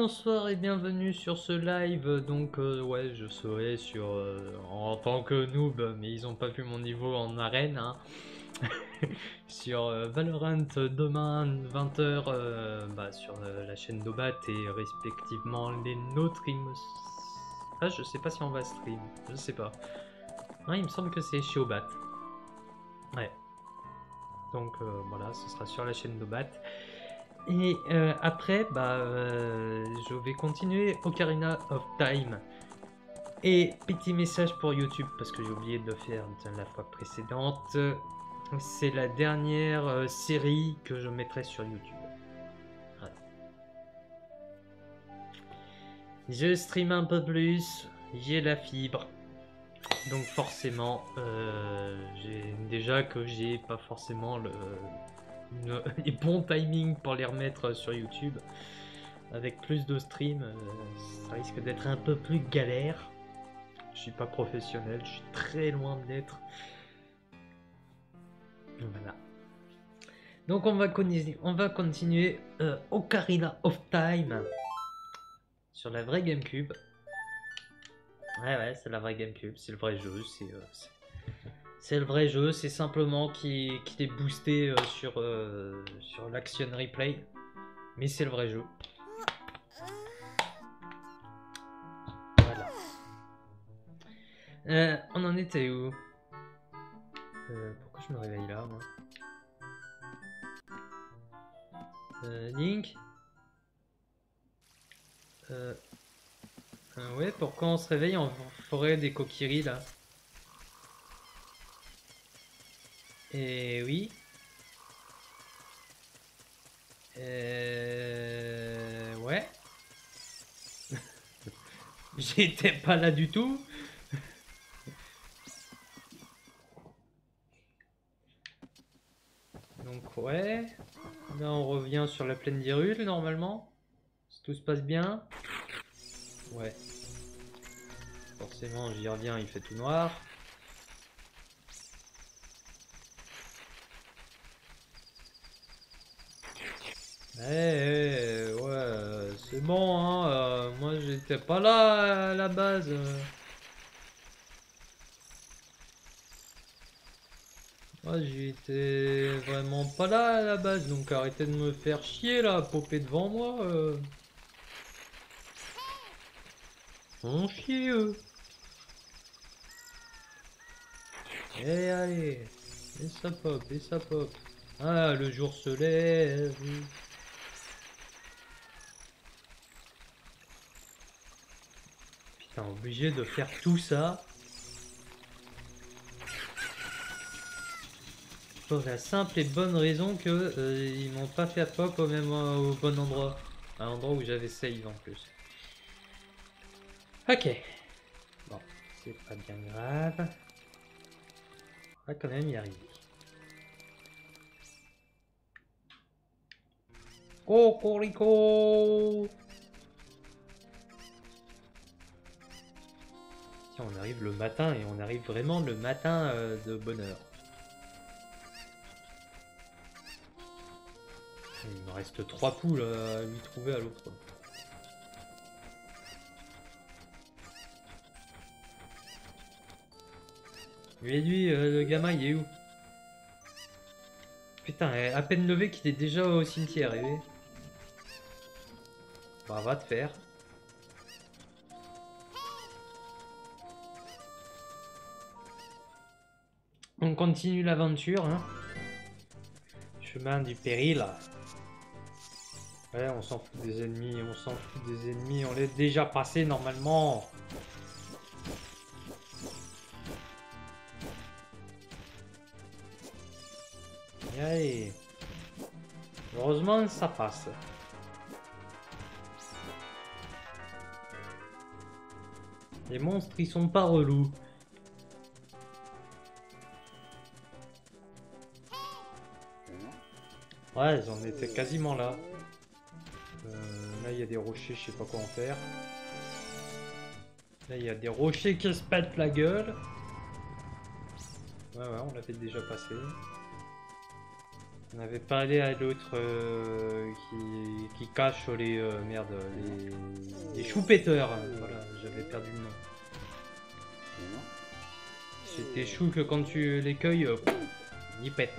bonsoir et bienvenue sur ce live. Donc ouais, je serai sur en tant que noob, mais ils ont pas vu mon niveau en arène, hein. Sur Valorant demain 20h sur la chaîne Nobat et respectivement les nôtres. Ah, je sais pas si on va stream, je sais pas. Non, il me semble que c'est chez Obat. Ouais. Donc voilà, ce sera sur la chaîne Nobat. Et après, je vais continuer Ocarina of Time. Et petit message pour YouTube, parce que j'ai oublié de le faire la fois précédente. C'est la dernière série que je mettrai sur YouTube. Ouais. Je stream un peu plus, j'ai la fibre. Donc forcément, j'ai déjà que j'ai pas forcément les bons timings pour les remettre sur YouTube. Avec plus de stream, ça risque d'être un peu plus galère. Je suis pas professionnel, je suis très loin de l'être. Voilà. Donc on va continuer Ocarina of Time sur la vraie GameCube. Ouais, c'est la vraie GameCube, c'est le vrai jeu, c'est le vrai jeu, c'est simplement qu'il est boosté sur l'Action Replay, mais c'est le vrai jeu. Voilà. On en était où? Pourquoi je me réveille là, moi? Link? Ouais, pourquoi on se réveille en forêt des Kokiri là? Et oui. Ouais. J'étais pas là du tout. Donc ouais. Là on revient sur la plaine d'Hyrule normalement. Si tout se passe bien. Ouais. Forcément j'y reviens, il fait tout noir. Ouais, c'est bon, hein. Moi j'étais pas là à la base. Moi j'étais vraiment pas là à la base, donc arrêtez de me faire chier là, popper devant moi. On chie eux. Et allez, et ça pop, et ça pop. Ah, le jour se lève. Putain, obligé de faire tout ça. Pour la simple et bonne raison que ils m'ont pas fait pop au bon endroit. À l'endroit où j'avais save en plus. Ok. Bon, c'est pas bien grave. On va quand même y arriver. Cocorico! Tiens, on arrive le matin et on arrive vraiment le matin de bonne heure. Il me reste 3 poules à lui trouver à l'autre. Lui, le gamin, il est où? Putain, à peine levé qu'il est déjà au cimetière, eh. Bah, va te faire. On continue l'aventure, hein. Chemin du péril. Ouais, on s'en fout des ennemis, on l'est déjà passé normalement. Allez. Heureusement, ça passe. Les monstres, ils sont pas relous. Ouais, ils en étaient quasiment là. Là, il y a des rochers, je sais pas quoi en faire. Là, il y a des rochers qui se pètent la gueule. Ouais, on l'avait déjà passé. On avait parlé à l'autre qui cache les merde les choux-péteurs. Voilà, j'avais perdu le nom. C'est des choux que quand tu les cueilles, ils pètent.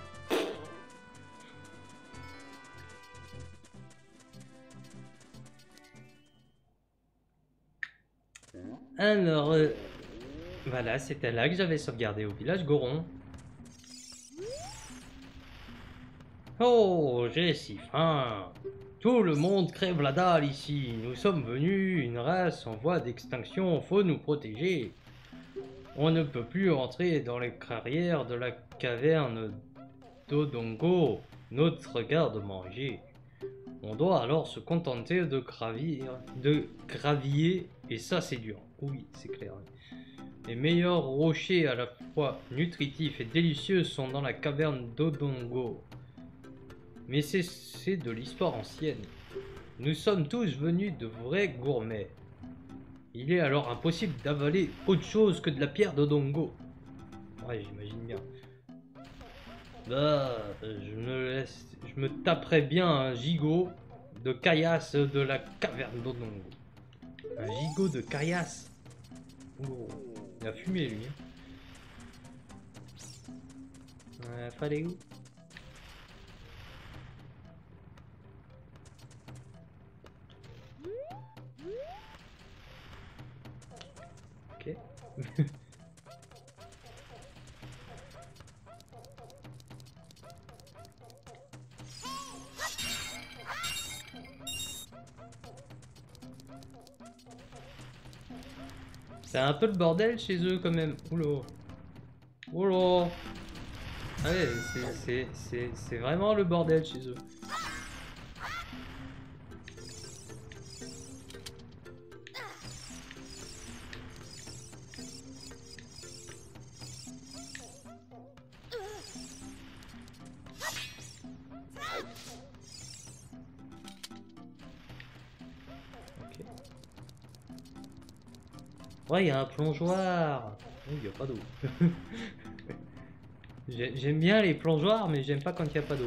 Alors, voilà, c'était là que j'avais sauvegardé au village Goron. Oh, j'ai si faim. Tout le monde crève la dalle ici. Nous sommes venus, une race en voie d'extinction, faut nous protéger. On ne peut plus entrer dans les carrières de la caverne d'Odongo, notre garde-manger. On doit alors se contenter de graviller, et ça c'est dur. Oui, c'est clair. Les meilleurs rochers à la fois nutritifs et délicieux sont dans la caverne d'Odongo. Mais c'est de l'histoire ancienne. Nous sommes tous venus de vrais gourmets. Il est alors impossible d'avaler autre chose que de la pierre d'Odongo. Ouais, j'imagine bien. Bah, je me taperais bien un gigot de caillasse de la caverne d'Odongo. Un gigot de caillasse. Oh, il a fumé lui. Fallait où? Ok. C'est un peu le bordel chez eux quand même. Oula. Oula. Ah ouais, c'est vraiment le bordel chez eux. Ok. Ouais, il y a un plongeoir. Oh, il n'y a pas d'eau. J'aime bien les plongeoirs, mais j'aime pas quand il n'y a pas d'eau.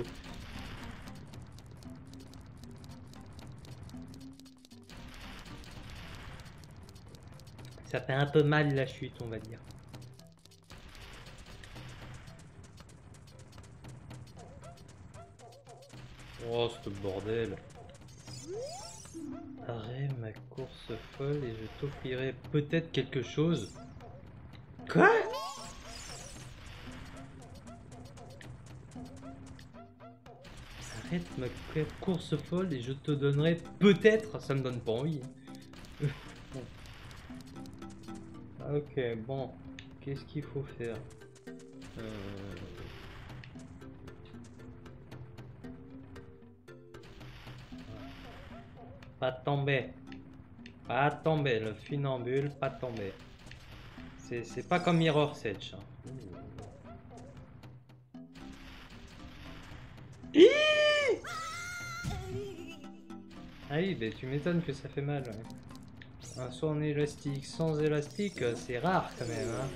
Ça fait un peu mal la chute, on va dire. Oh, ce bordel. Arrête ma course folle et je t'offrirai peut-être quelque chose. Quoi? Arrête ma course folle et je te donnerai peut-être, ça me donne pas envie. Bon. Ok, bon, qu'est-ce qu'il faut faire? Pas tomber. Pas tomber, le funambule, pas tomber. C'est pas comme Mirror's Edge. Hein. Ah oui, ben tu m'étonnes que ça fait mal. Ouais. Un saut en élastique sans élastique, c'est rare quand même. Hein.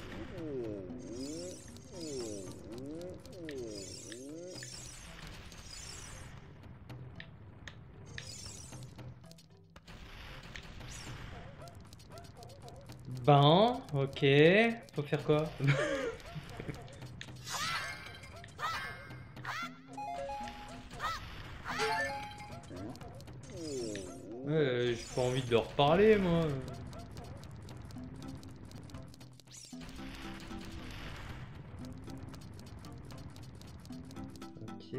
Bon, ok. Faut faire quoi? J'ai pas envie de leur parler, moi. Ok.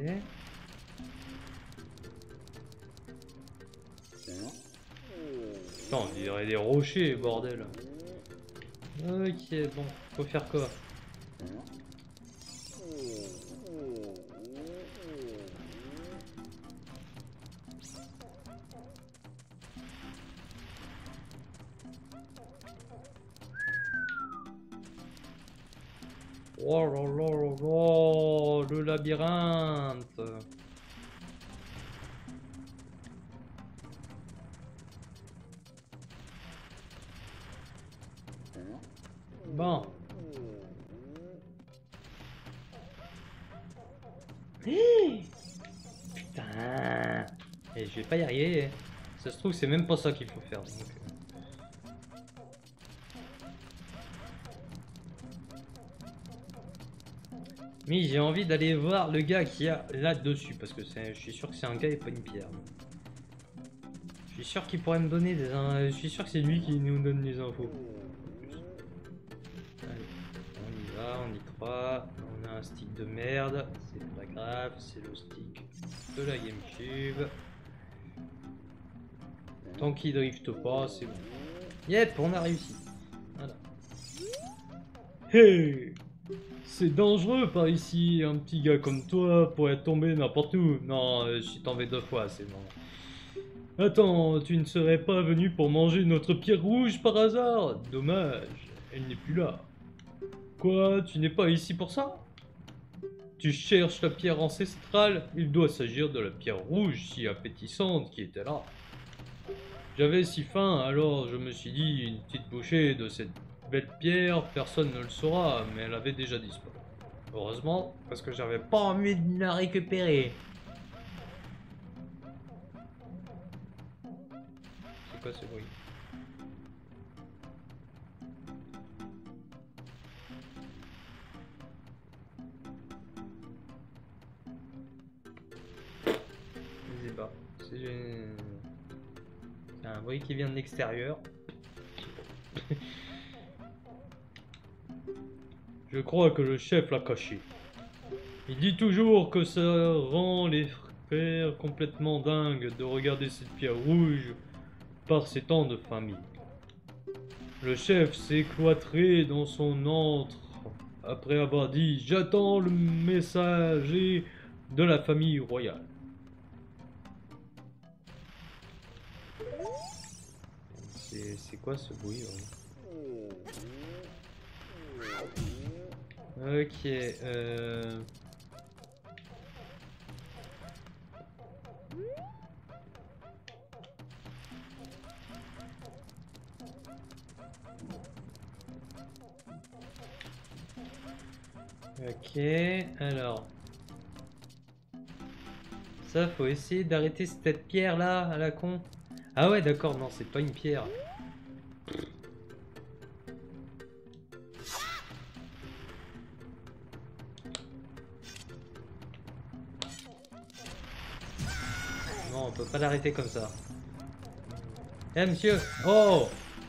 Putain, on dirait des rochers, bordel. Ok, bon, faut faire quoi? Oh là là là là, le labyrinthe. Bon. Putain. Et je vais pas y arriver. Ça se trouve, c'est même pas ça qu'il faut faire. Donc... Mais j'ai envie d'aller voir le gars qui a là-dessus. Parce que je suis sûr que c'est un gars et pas une pierre. Je suis sûr qu'il pourrait me donner des... Je suis sûr que c'est lui qui nous donne les infos. Allez, on y va, on y croit. On a un stick de merde. C'est pas grave, c'est le stick de la GameCube. Tant qu'il drifte pas, c'est bon. Yep, on a réussi. Voilà. Hey! C'est dangereux par ici, un petit gars comme toi pourrait tomber n'importe où. Non, je suis tombé 2 fois, c'est bon. Attends, tu ne serais pas venu pour manger notre pierre rouge par hasard? Dommage, elle n'est plus là. Quoi, tu n'es pas ici pour ça? Tu cherches la pierre ancestrale? Il doit s'agir de la pierre rouge si appétissante qui était là. J'avais si faim, alors je me suis dit une petite bouchée de cette belle pierre, personne ne le saura, mais elle avait déjà disparu. Heureusement, parce que j'avais pas envie de la récupérer. C'est quoi ce bruit? Je sais pas. C'est un bruit qui vient de l'extérieur. Je crois que le chef l'a caché. Il dit toujours que ça rend les frères complètement dingues de regarder cette pierre rouge par ces temps de famille. Le chef s'est cloîtré dans son antre après avoir dit « J'attends le messager de la famille royale ». C'est quoi ce bruit? Ok, ok, alors... Ça, faut essayer d'arrêter cette pierre là, à la con. Ah ouais, d'accord, non, c'est pas une pierre. Non, on peut pas l'arrêter comme ça. Eh monsieur! Oh!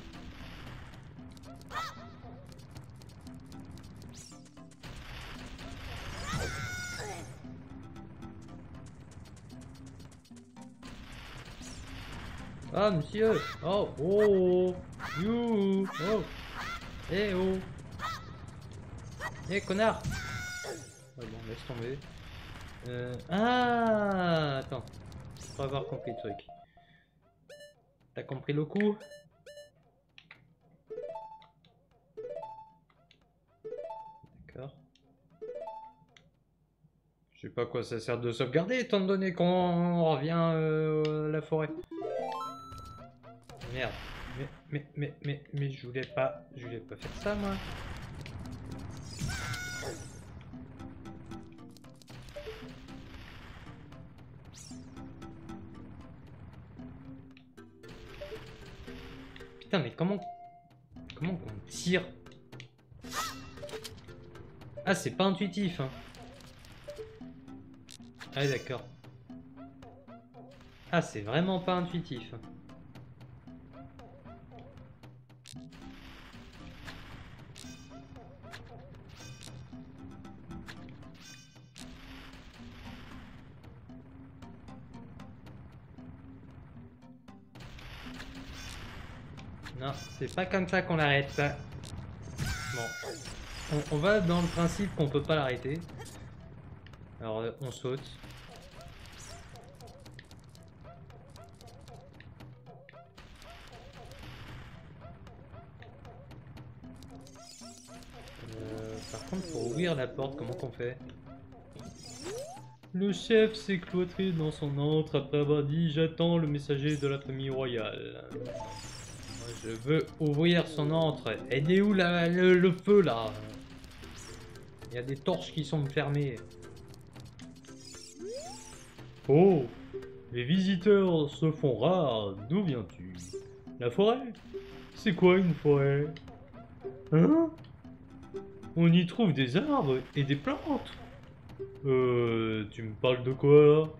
Ah monsieur! Oh! Oh! You! Oh! Eh oh! Eh connard! Ouais, bon, laisse tomber. Ah! Attends. Je crois avoir compris le truc. T'as compris le coup? D'accord. Je sais pas à quoi ça sert de sauvegarder étant donné qu'on revient à la forêt. Merde. Mais je voulais pas faire ça moi. Putain mais comment on tire? Ah c'est pas intuitif hein. Ah d'accord. Ah c'est vraiment pas intuitif. Non, c'est pas comme ça qu'on l'arrête. Bon, on va dans le principe qu'on peut pas l'arrêter. Alors on saute. Par contre, pour ouvrir la porte, comment qu'on fait? Le chef s'est cloîtré dans son antre après avoir dit « J'attends le messager de la famille royale ». Moi, je veux ouvrir son antre. Elle est où le feu là? Il y a des torches qui sont fermées. Oh, les visiteurs se font rares, d'où viens-tu? La forêt? C'est quoi une forêt? Hein? On y trouve des arbres et des plantes. Tu me parles de quoi?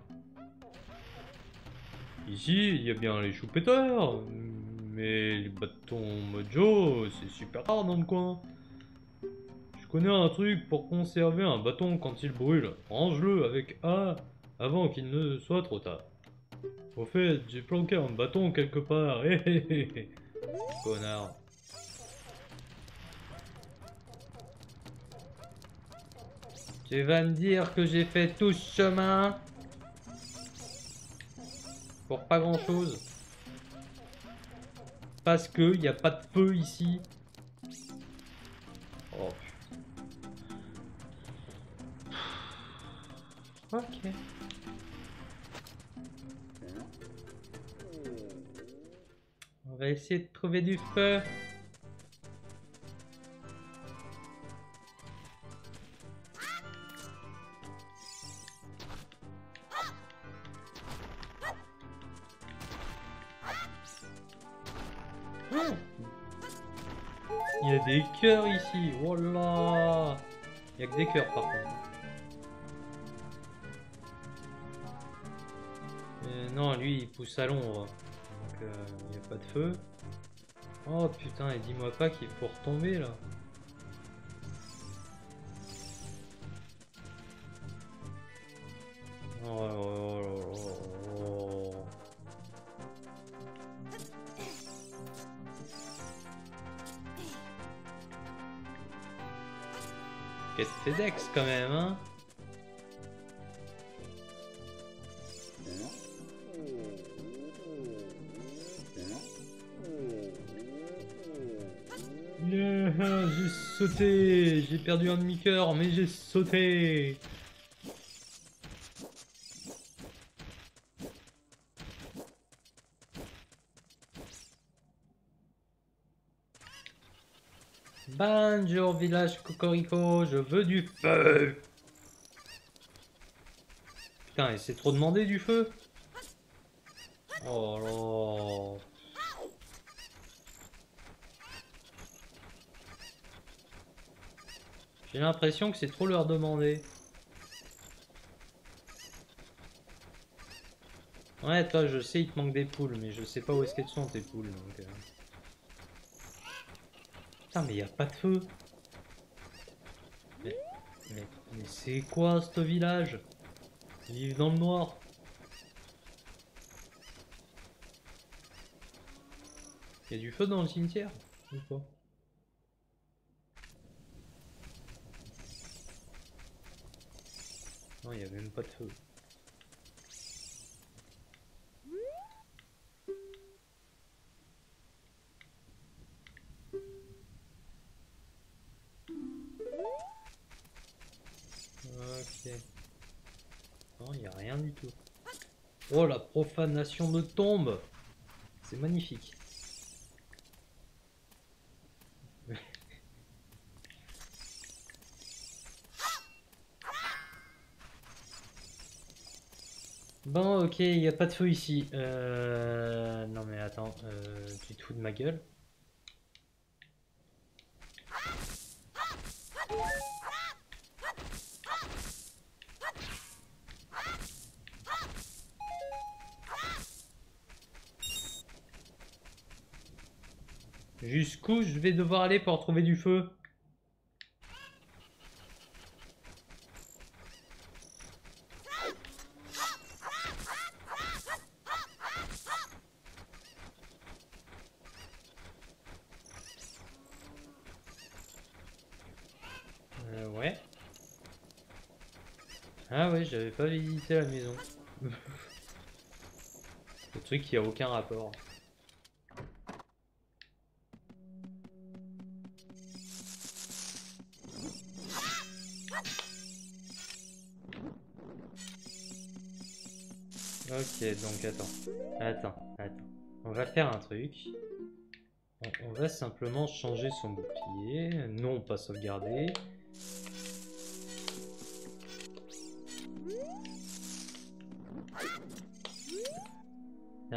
Ici, il y a bien les choux-péteurs, mais les bâtons mojo, c'est super rare dans le coin. Je connais un truc pour conserver un bâton quand il brûle. Range-le avec A avant qu'il ne soit trop tard. Au fait, j'ai planqué un bâton quelque part. Hé hé hé hé. Connard. Tu vas me dire que j'ai fait tout ce chemin pour pas grand chose. Parce que y a pas de feu ici. Oh putain. Ok. On va essayer de trouver du feu. Oh, il y a des cœurs ici. Oh là. Il y a que des cœurs par contre. Non, lui il pousse à l'ombre. Donc il n'y a pas de feu. Oh putain, et dis-moi pas qu'il faut retomber là. Oh là là là là là. Quête FedEx quand même, hein. Yeah, j'ai sauté. J'ai perdu un demi-cœur, mais j'ai sauté. Bonjour village Cocorico, je veux du feu. Putain, et c'est trop demandé du feu. Oh là. J'ai l'impression que c'est trop leur demander. Ouais, toi, je sais, il te manque des poules, mais je sais pas où est-ce qu'elles sont tes poules. Donc, Putain, mais y a pas de feu. Mais, mais c'est quoi ce village? Ils vivent dans le noir. Y a du feu dans le cimetière ou pas? Non, y a même pas de feu. Ok. Non, y a rien du tout. Oh, la profanation de tombe! C'est magnifique. Bon, ok, il n'y a pas de feu ici. Non mais attends, tu te fous de ma gueule? Jusqu'où je vais devoir aller pour trouver du feu? Ouais. Ah ouais, j'avais pas visité la maison. Le truc qui a aucun rapport. Ok, donc attends. On va faire un truc. On va simplement changer son bouclier. Non, pas sauvegarder.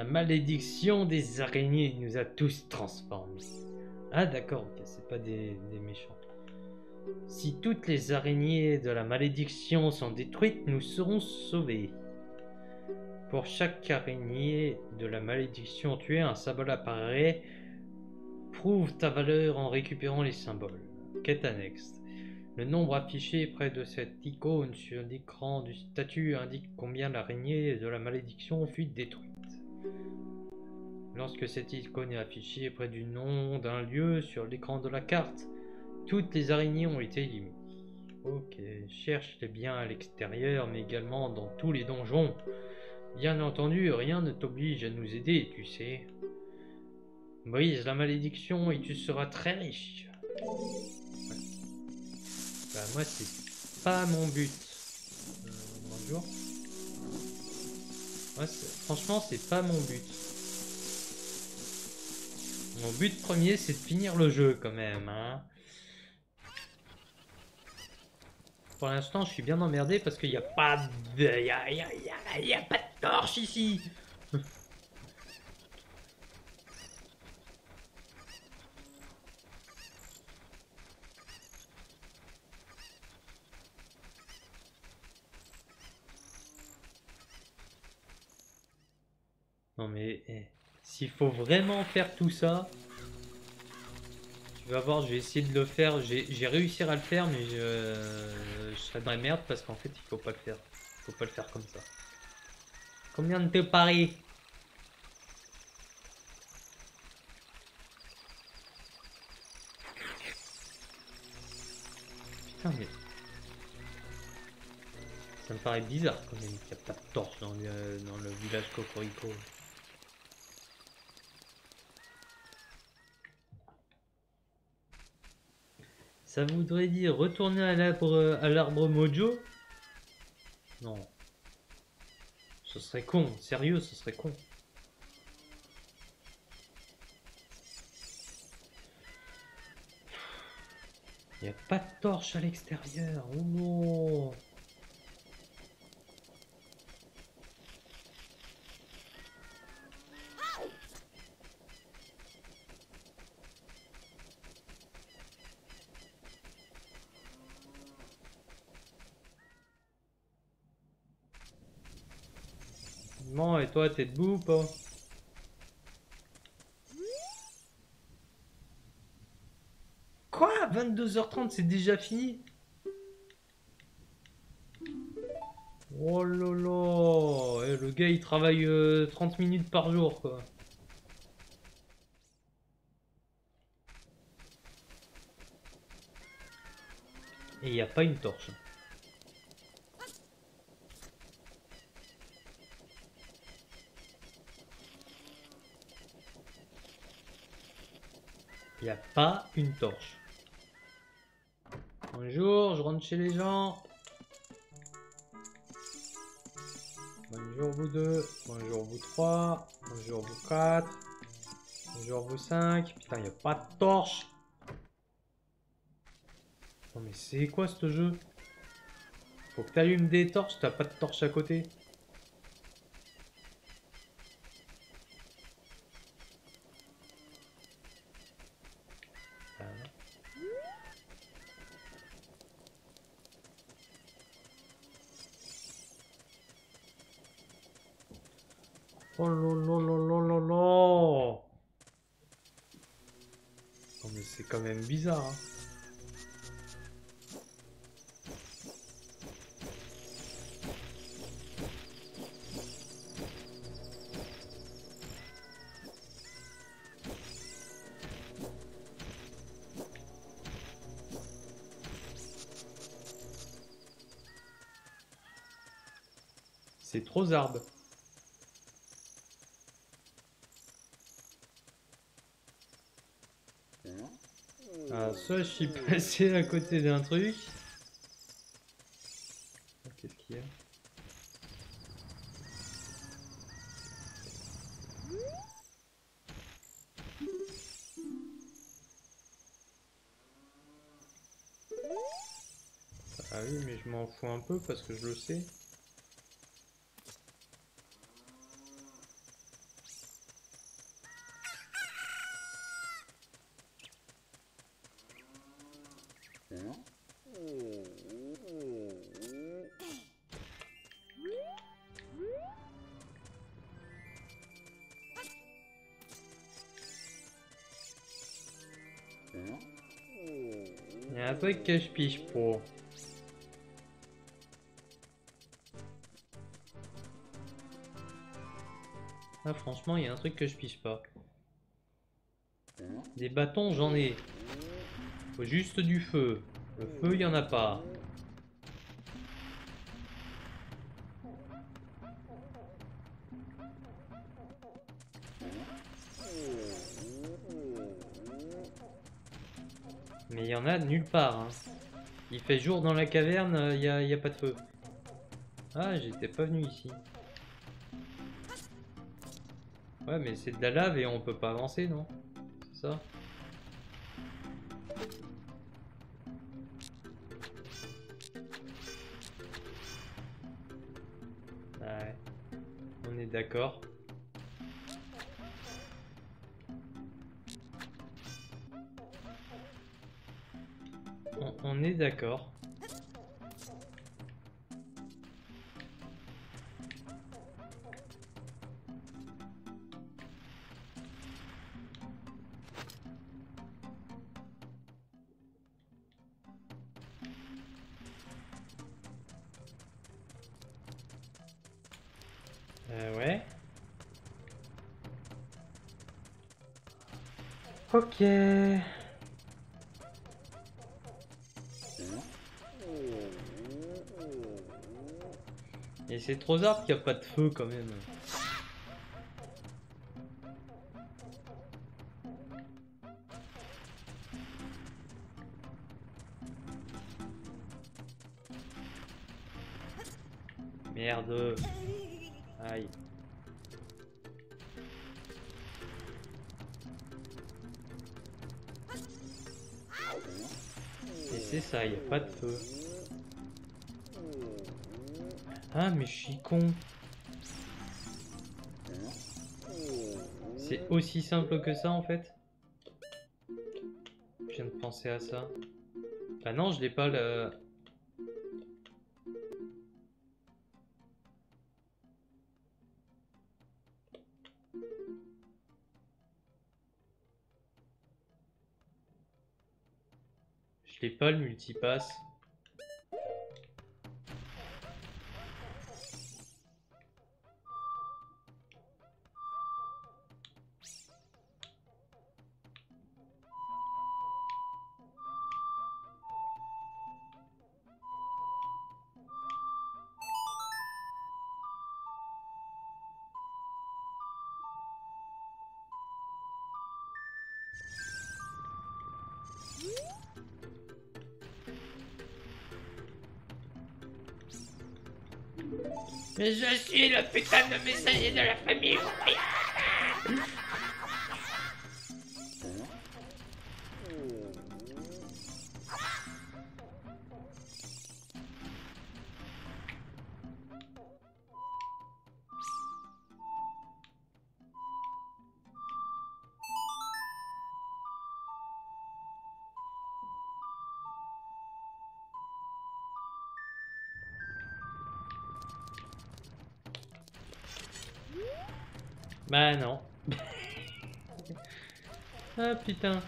malédiction des araignées nous a tous transformés. Ah d'accord, ok, c'est pas des méchants. Si toutes les araignées de la malédiction sont détruites, nous serons sauvés. Pour chaque araignée de la malédiction tuée, un symbole apparaît. Prouve ta valeur en récupérant les symboles. Quête annexe. Le nombre affiché près de cette icône sur l'écran du statut indique combien l'araignée de la malédiction fut détruite. Lorsque cette icône est affichée près du nom d'un lieu sur l'écran de la carte, toutes les araignées ont été éliminées. Ok, cherche les biens à l'extérieur, mais également dans tous les donjons. Bien entendu, rien ne t'oblige à nous aider, tu sais. Brise la malédiction et tu seras très riche. Ouais. Bah moi c'est pas mon but. Bonjour. Ouais, franchement c'est pas mon but. Mon but premier c'est de finir le jeu quand même. Hein. Pour l'instant je suis bien emmerdé parce qu'il n'y a pas de... y a pas de torche ici. Non mais s'il faut vraiment faire tout ça, tu vas voir, je vais essayer de le faire. J'ai réussi à le faire, mais je serai dans la merde parce qu'en fait il faut pas le faire. Faut pas le faire comme ça. Combien de te paraît? Putain mais ça me paraît bizarre quand même qu'il n'y a pas de torche dans le village Cocorico. Ça voudrait dire retourner à l'arbre Mojo? Non. Ce serait con, sérieux, ce serait con. Il n'y a pas de torche à l'extérieur. Oh non. Bon, et toi, t'es debout ou pas? Quoi? 22h30, c'est déjà fini? Oh là là, le gars il travaille 30 minutes par jour quoi. Et il n'y a pas une torche. Il n'y a pas une torche. Bonjour, je rentre chez les gens. Bonjour vous deux, bonjour vous trois, bonjour vous quatre, bonjour vous cinq. Putain, il n'y a pas de torche. Non mais c'est quoi ce jeu? Faut que tu allumes des torches, t'as pas de torche à côté. Oh là là là là là là. Non mais c'est quand même bizarre hein. C'est trop zarbe. Ah, soit je suis passé à côté d'un truc. Qu'est-ce qu'il y a? Ah oui, mais je m'en fous un peu parce que je le sais. Il y a un truc que je pige pas. Ah, franchement, il y a un truc que je pige pas. Des bâtons, j'en ai. Faut juste du feu. Le feu, il y en a pas. Mais il y en a nulle part. Hein. Il fait jour dans la caverne, il y a pas de feu. Ah, j'étais pas venu ici. Ouais, mais c'est de la lave et on peut pas avancer, non? C'est ça? Ouais. On est d'accord. On est d'accord. Ouais. Ok. Et c'est trop bizarre qu'il n'y a pas de feu quand même. Merde. Aïe. Et c'est ça, il n'y a pas de feu. Ah, mais je suis con. C'est aussi simple que ça en fait. Je viens de penser à ça. Bah non, je l'ai pas le... Je l'ai pas le multipass. Mais je suis le putain de messager de la famille royale. Bah non. Ah putain.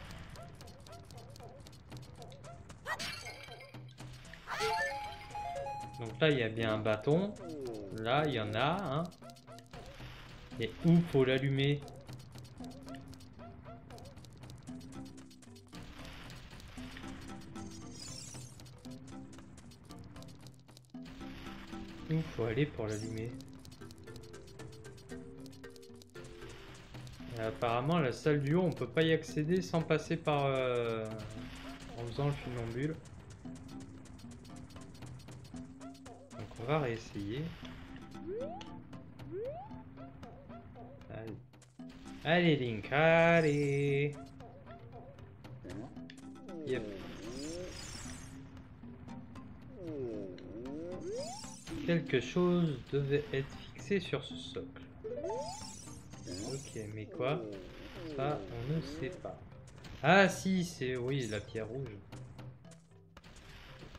Donc là il y a bien un bâton. Là il y en a un. Et où faut l'allumer? Où faut aller pour l'allumer? Apparemment la salle du haut on peut pas y accéder sans passer par en faisant le funambule. Donc on va réessayer. Allez, allez Link, allez. Yep. Quelque chose devait être fixé sur ce socle. Ok, mais quoi? Ça, on ne sait pas. Ah si, c'est... Oui, la pierre rouge.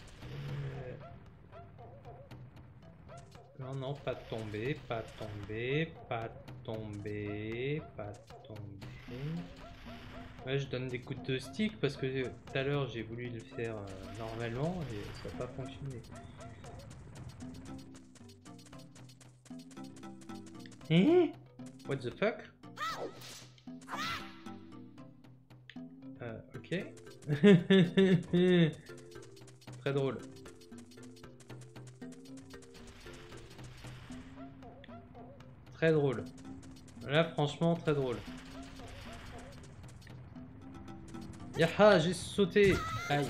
Non, non, pas tomber, pas tomber, pas tomber, pas tomber. Ouais, je donne des coups de stick parce que tout à l'heure j'ai voulu le faire normalement et ça n'a pas fonctionné. Hein? What the fuck? Ok. Très drôle. Très drôle. Là, franchement, très drôle. Yaha, j'ai sauté. Aïe.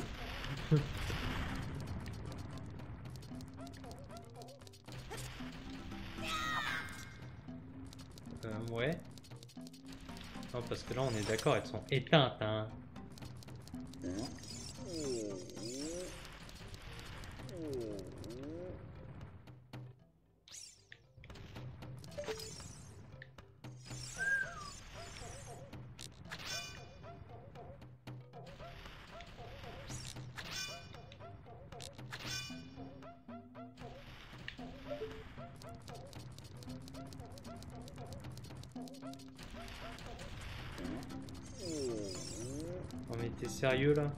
Ouais. Non, parce que là, on est d'accord, elles sont éteintes, hein. Oh, mais t'es sérieux là?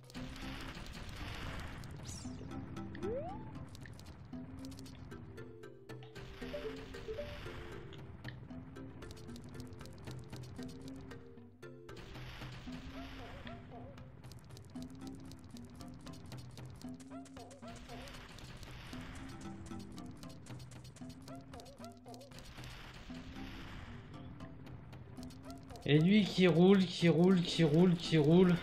Et lui qui roule, qui roule, qui roule, qui roule.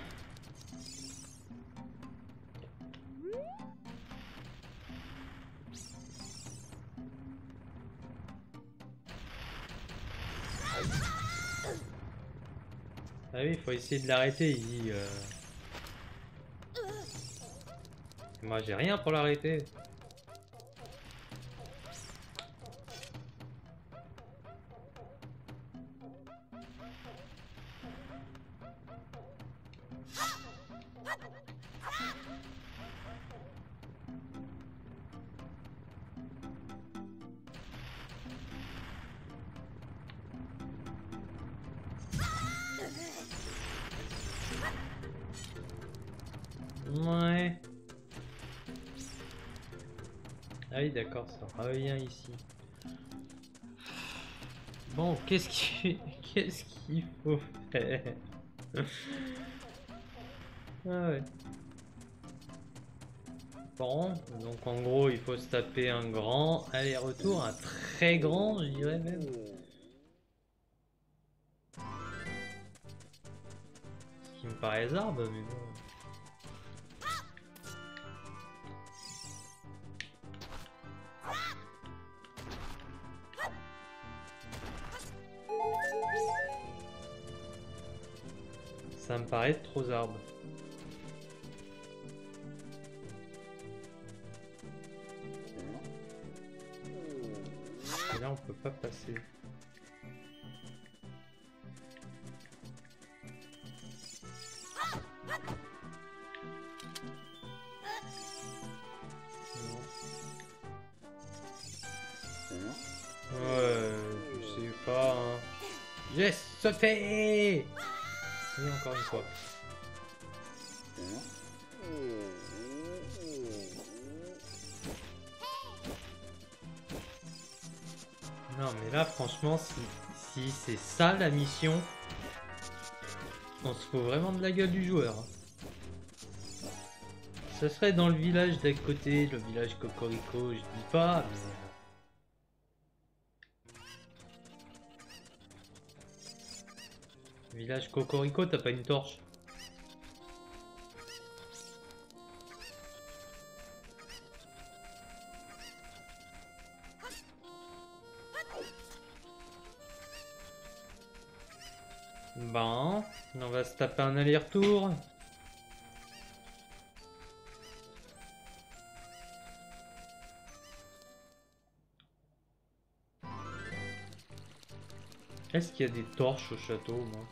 Ah oui, il faut essayer de l'arrêter, il dit... Moi j'ai rien pour l'arrêter. Ouais. Ah oui, d'accord, ça revient ici. Bon, qu'est-ce qu'il faut faire? Ah ouais. Bon, donc en gros, il faut se taper un grand aller-retour, un très grand, je dirais même. Ce qui me paraît zarbe, mais bon. Ça me paraît trop zarbe. Et là, on peut pas passer. Ouais, je sais pas. Hein. Yes, sauté! Et encore une fois. Non mais là franchement si c'est ça la mission, on se fout vraiment de la gueule du joueur. Ce serait dans le village d'à côté, le village Cocorico, je dis pas, mais... Village Cocorico, t'as pas une torche? Bon, on va se taper un aller-retour. Est-ce qu'il y a des torches au château, moi?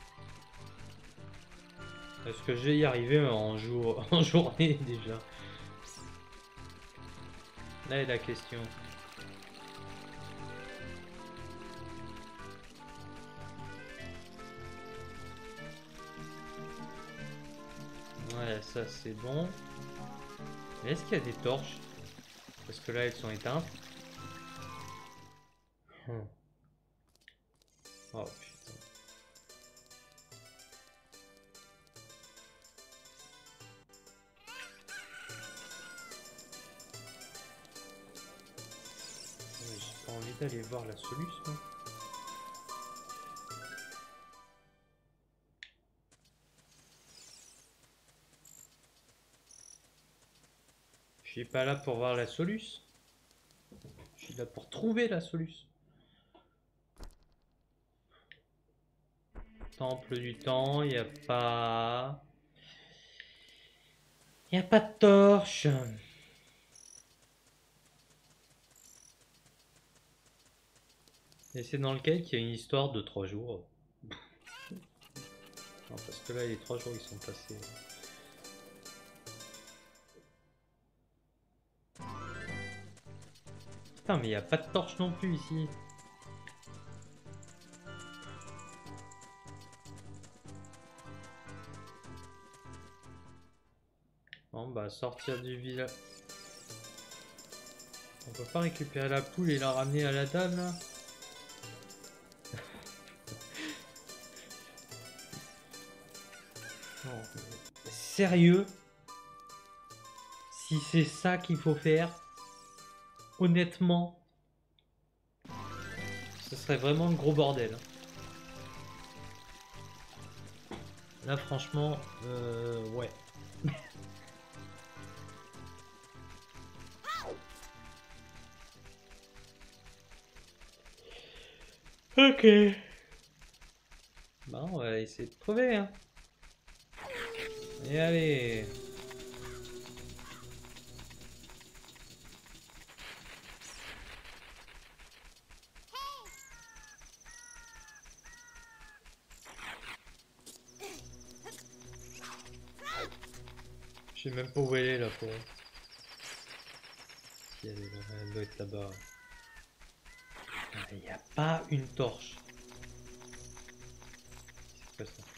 Est-ce que je vais y arriver en journée déjà? Là est la question. Voilà, ça c'est bon. Mais est-ce qu'il y a des torches? Parce que là elles sont éteintes. Oh putain. J'ai pas envie d'aller voir la solution. Je suis pas là pour voir la solution. Je suis là pour trouver la solution. Temple du temps, il n'y a pas... Il n'y a pas de torche. Et c'est dans lequel qu'il y a une histoire de 3 jours. Non, parce que là, les 3 jours, ils sont passés. Putain, mais il n'y a pas de torche non plus ici. Bon, bah, sortir du village. On peut pas récupérer la poule et la ramener à la dame, là? Non. Sérieux? Si c'est ça qu'il faut faire, honnêtement, ce serait vraiment le gros bordel. Là, franchement, ouais. Ok. Bah, on va essayer de trouver, hein. Et allez. Je sais même pas où elle est, la forêt. Si elle est là, elle doit être là-bas. Il n'y a pas une torche. C'est quoi ça?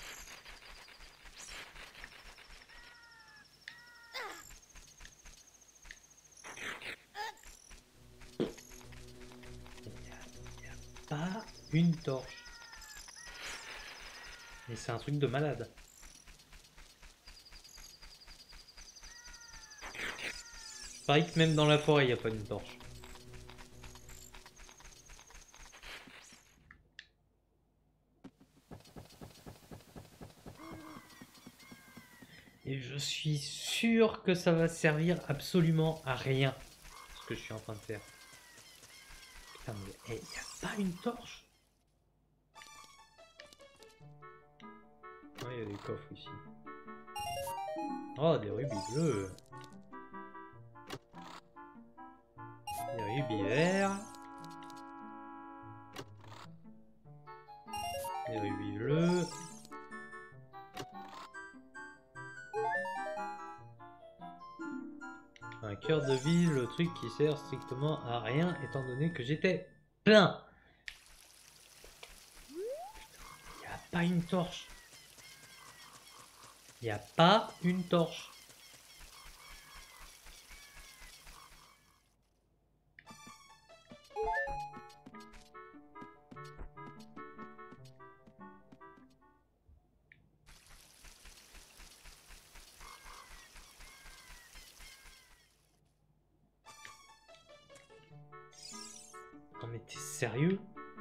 Il n'y a pas une torche. Mais c'est un truc de malade. Je parie que même dans la forêt, il n'y a pas une torche. Et je suis sûr que ça va servir absolument à rien. Ce que je suis en train de faire. Putain, mais il n'y a pas une torche. Ouais, il y a des coffres ici. Oh, des rubis bleus. Des rubis verts. Des rubis bleus. Un cœur de ville, le truc qui sert strictement à rien étant donné que j'étais plein. Il n'y a pas une torche. Il n'y a pas une torche. Non mais t'es sérieux?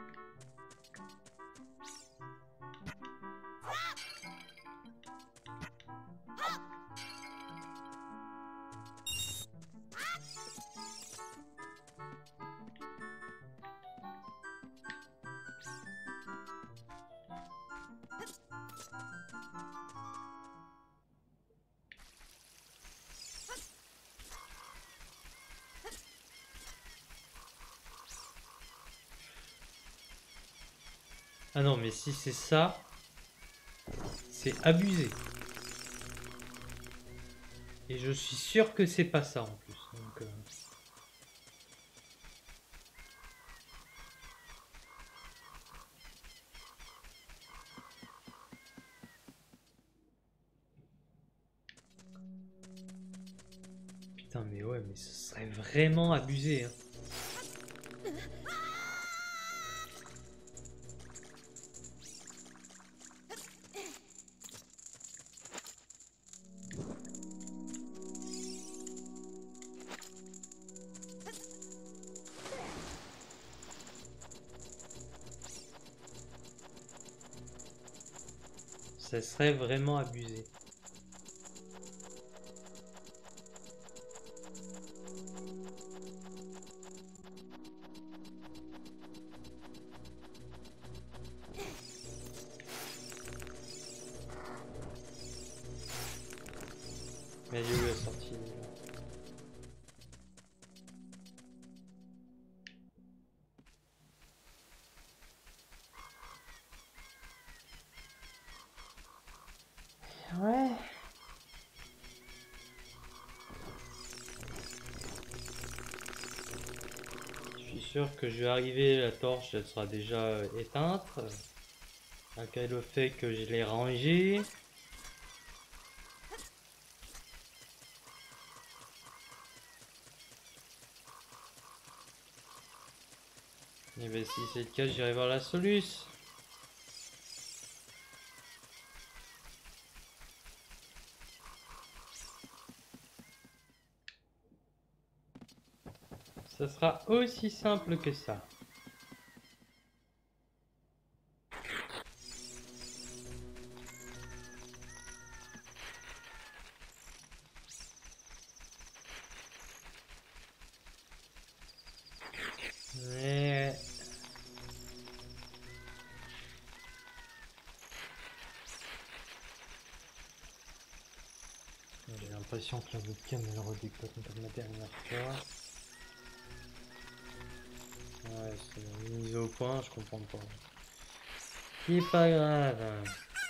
Ah non mais si c'est ça, c'est abusé. Et je suis sûr que c'est pas ça en plus. Donc, Ce serait vraiment abusé. Hein. Ça serait vraiment abusé. Mais il est où la sortie là? Ouais. Je suis sûr que je vais arriver, la torche elle sera déjà éteinte. Malgré le fait que je l'ai rangée. Et ben si c'est le cas, j'irai voir la soluce. Ça sera aussi simple que ça. Mais... j'ai l'impression que la webcam elle redécolle comme la dernière fois. Ouais, c'est mise au point, je comprends pas. C'est pas grave.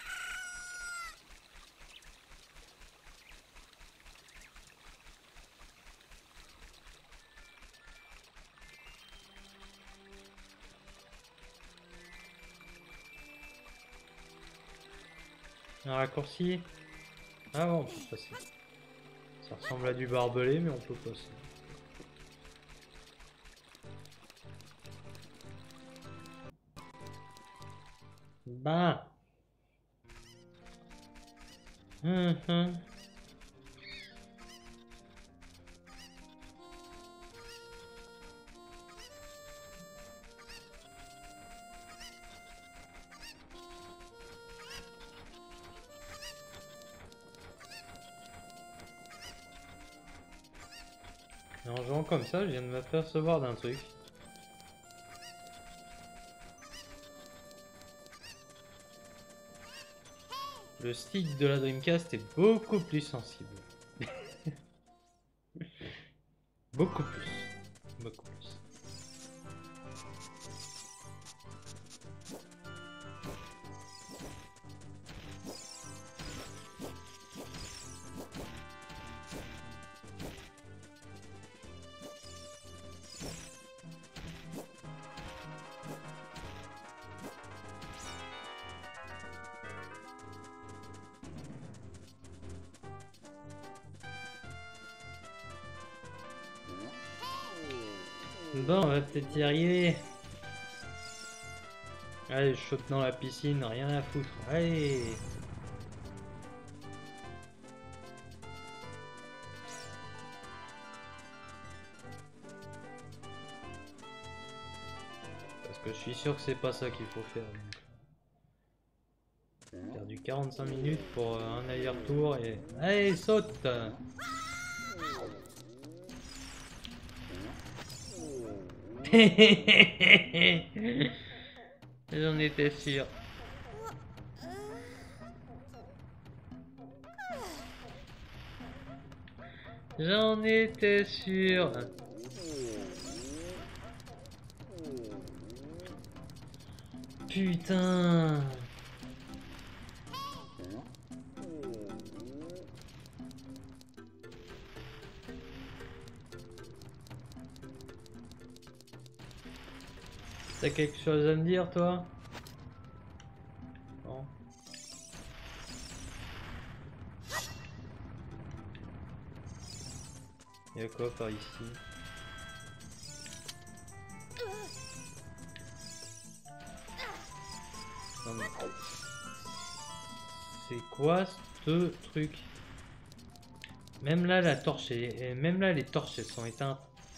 Un raccourci? Ah bon, on peut passer. Ça ressemble à du barbelé, mais on peut passer. Bah. En jouant comme ça, je viens de m'apercevoir d'un truc. Le stick de la Dreamcast est beaucoup plus sensible. Beaucoup plus. Beaucoup plus. Bon, on va peut-être y arriver. Allez, je saute dans la piscine, rien à foutre. Allez. Parce que je suis sûr que c'est pas ça qu'il faut faire. J'ai perdu 45 minutes pour un aller-retour et... Allez, saute! J'en étais sûr. J'en étais sûr. Putain. T'as quelque chose à me dire, toi? Non. Il y a quoi par ici? Non mais... C'est quoi ce truc? Même là la torche est... Même là les torches elles sont éteintes.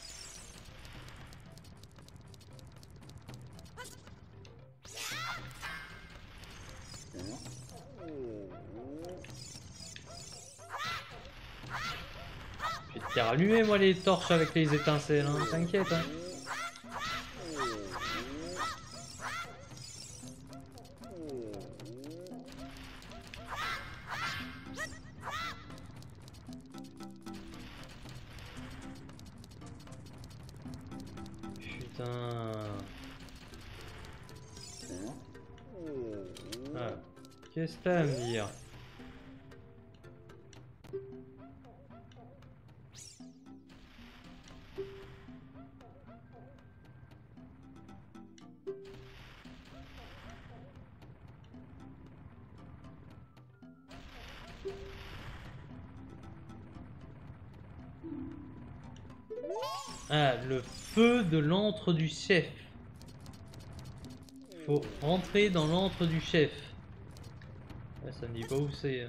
Je vais te faire allumer moi les torches avec les étincelles, hein, t'inquiète hein. Ah, qu'est-ce que t'as à me dire? Ah, le feu de l'antre du chef. Faut rentrer dans l'antre du chef. Ah, ça me dit pas où c'est.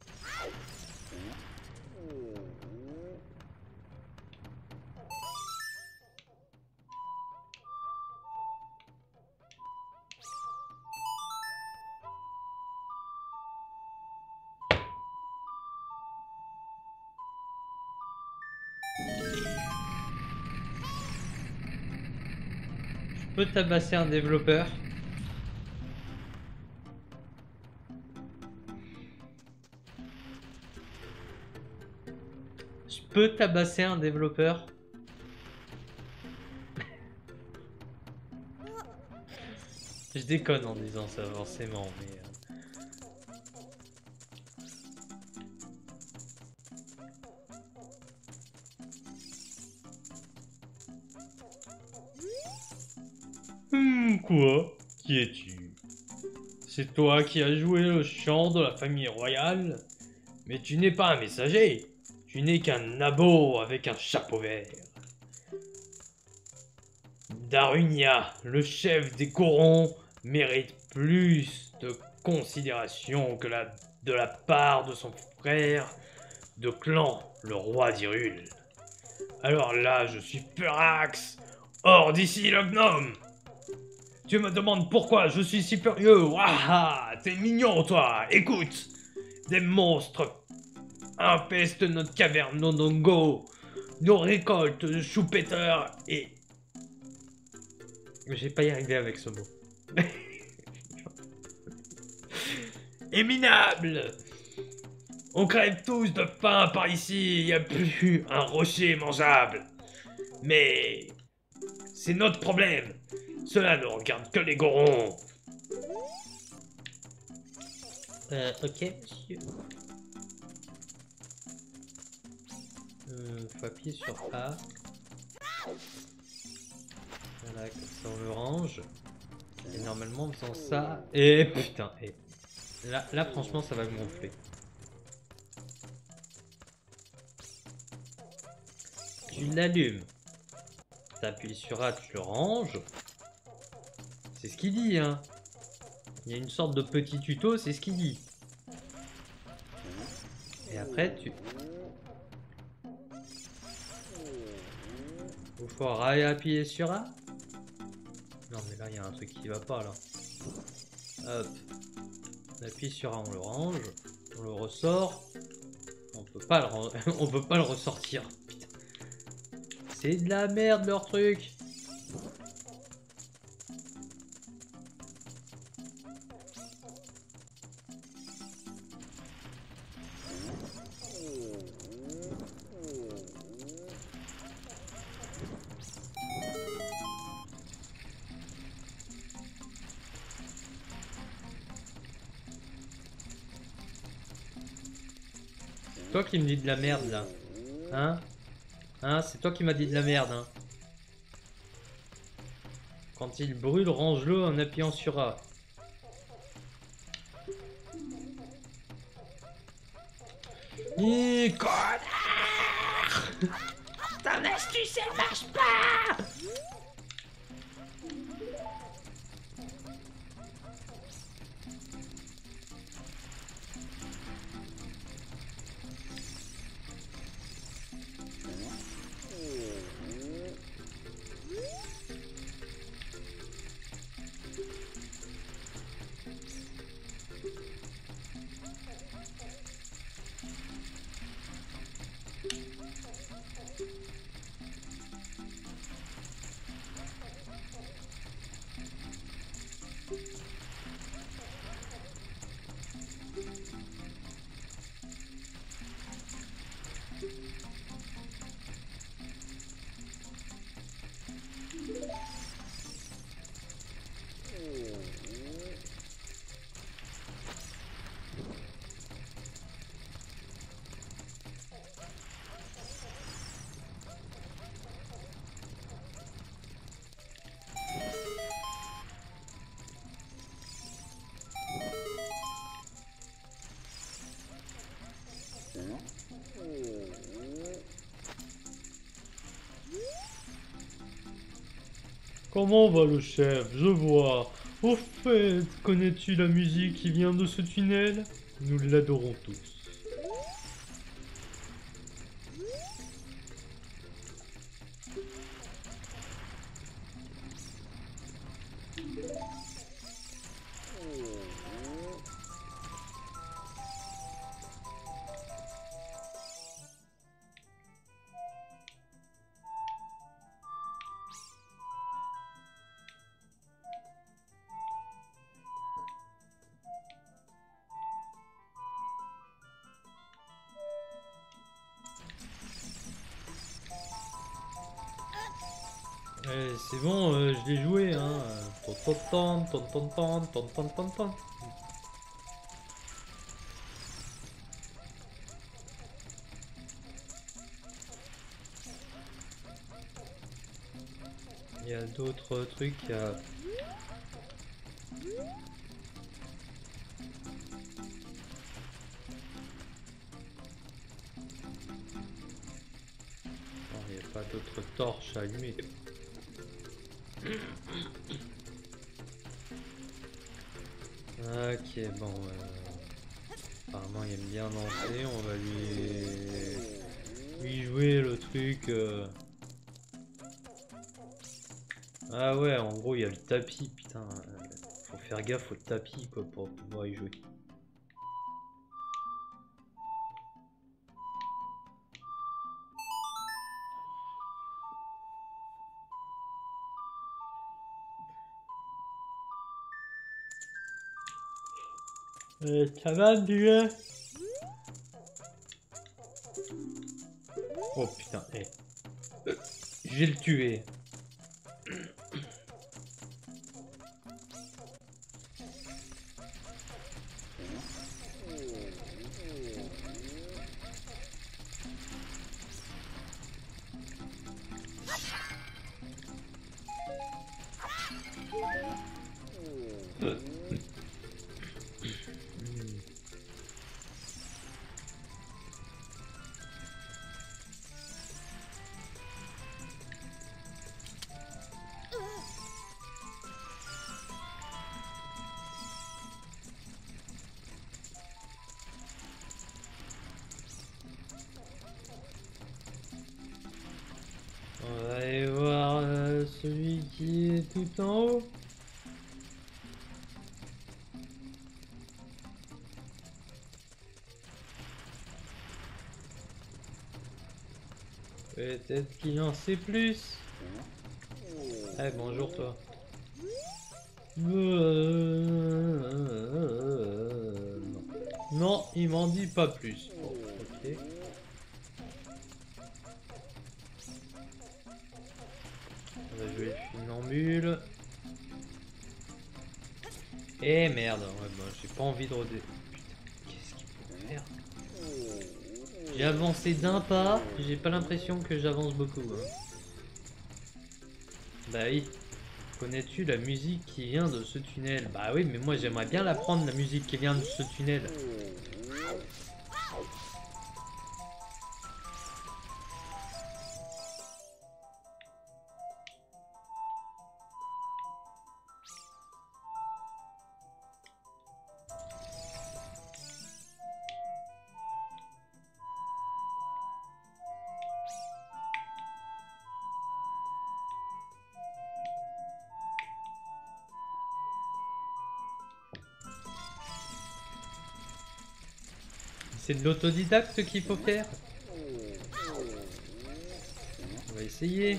Je peux tabasser un développeur. Je peux tabasser un développeur. Je déconne en disant ça forcément, mais... Quoi? Qui es-tu? C'est toi qui as joué le chant de la famille royale? Mais tu n'es pas un messager. Tu n'es qu'un nabo avec un chapeau vert. Darunia, le chef des Corons, mérite plus de considération que de la part de son frère de clan, le roi d'Hyrule. Alors là, je suis furax. Hors d'ici, le gnome! Tu me demandes pourquoi je suis si furieux. Waouh, t'es mignon, toi. Écoute, des monstres infestent notre caverne Nodongo, nos récoltes de choux-péteurs et... J'ai pas y arrivé avec ce mot. Et minables. On crève tous de faim par ici, il n'y a plus un rocher mangeable. Mais c'est notre problème. Cela ne regarde que les Gorons. Ok, monsieur. Faut appuyer sur A. Voilà, comme ça on le range. Et normalement en faisant ça... Et putain, et... Là franchement ça va me gonfler. Tu l'allumes. T'appuies sur A, tu le ranges. C'est ce qu'il dit, hein. Il y a une sorte de petit tuto, c'est ce qu'il dit. Et après, tu... Il faut réappuyer sur A. Non, mais là, il y a un truc qui va pas, là. Hop. On appuie sur A, on le range. On le ressort. On peut pas on peut pas le ressortir. Putain. C'est de la merde, leur truc. Toi qui me dis de la merde là. Hein? Hein? C'est toi qui m'as dit de la merde, hein. Quand il brûle, range-le en appuyant sur A. Connard! Ton astuce, elle marche pas. Comment va le chef? Je vois. Au fait, connais-tu la musique qui vient de ce tunnel? Nous l'adorons tous. C'est bon, je l'ai joué, hein. Ton, ton, ton, ton, ton, ton, ton, ton, ton. Il y a d'autres trucs, il y a... Non, il n'y a pas d'autres torches à allumer. Ok, bon, apparemment il aime bien danser, on va lui jouer le truc. Ah ouais, en gros il y a le tapis, putain, faut faire gaffe au tapis quoi pour pouvoir y jouer. Ça va, Dieu? Oh putain, je vais le tuer. On va aller voir celui qui est tout en haut. Peut-être qu'il en sait plus. Eh bonjour toi. Non, il m'en dit pas plus. Bon, ok. On va jouer le funambule. Eh merde, ouais, bah, j'ai pas envie de redé... Putain, qu'est-ce qu'il faut faire? J'ai avancé d'un pas, j'ai pas l'impression que j'avance beaucoup. Hein. Bah oui. Connais-tu la musique qui vient de ce tunnel? Bah oui, mais moi j'aimerais bien l'apprendre, la musique qui vient de ce tunnel. C'est de l'autodidacte qu'il faut faire. On va essayer.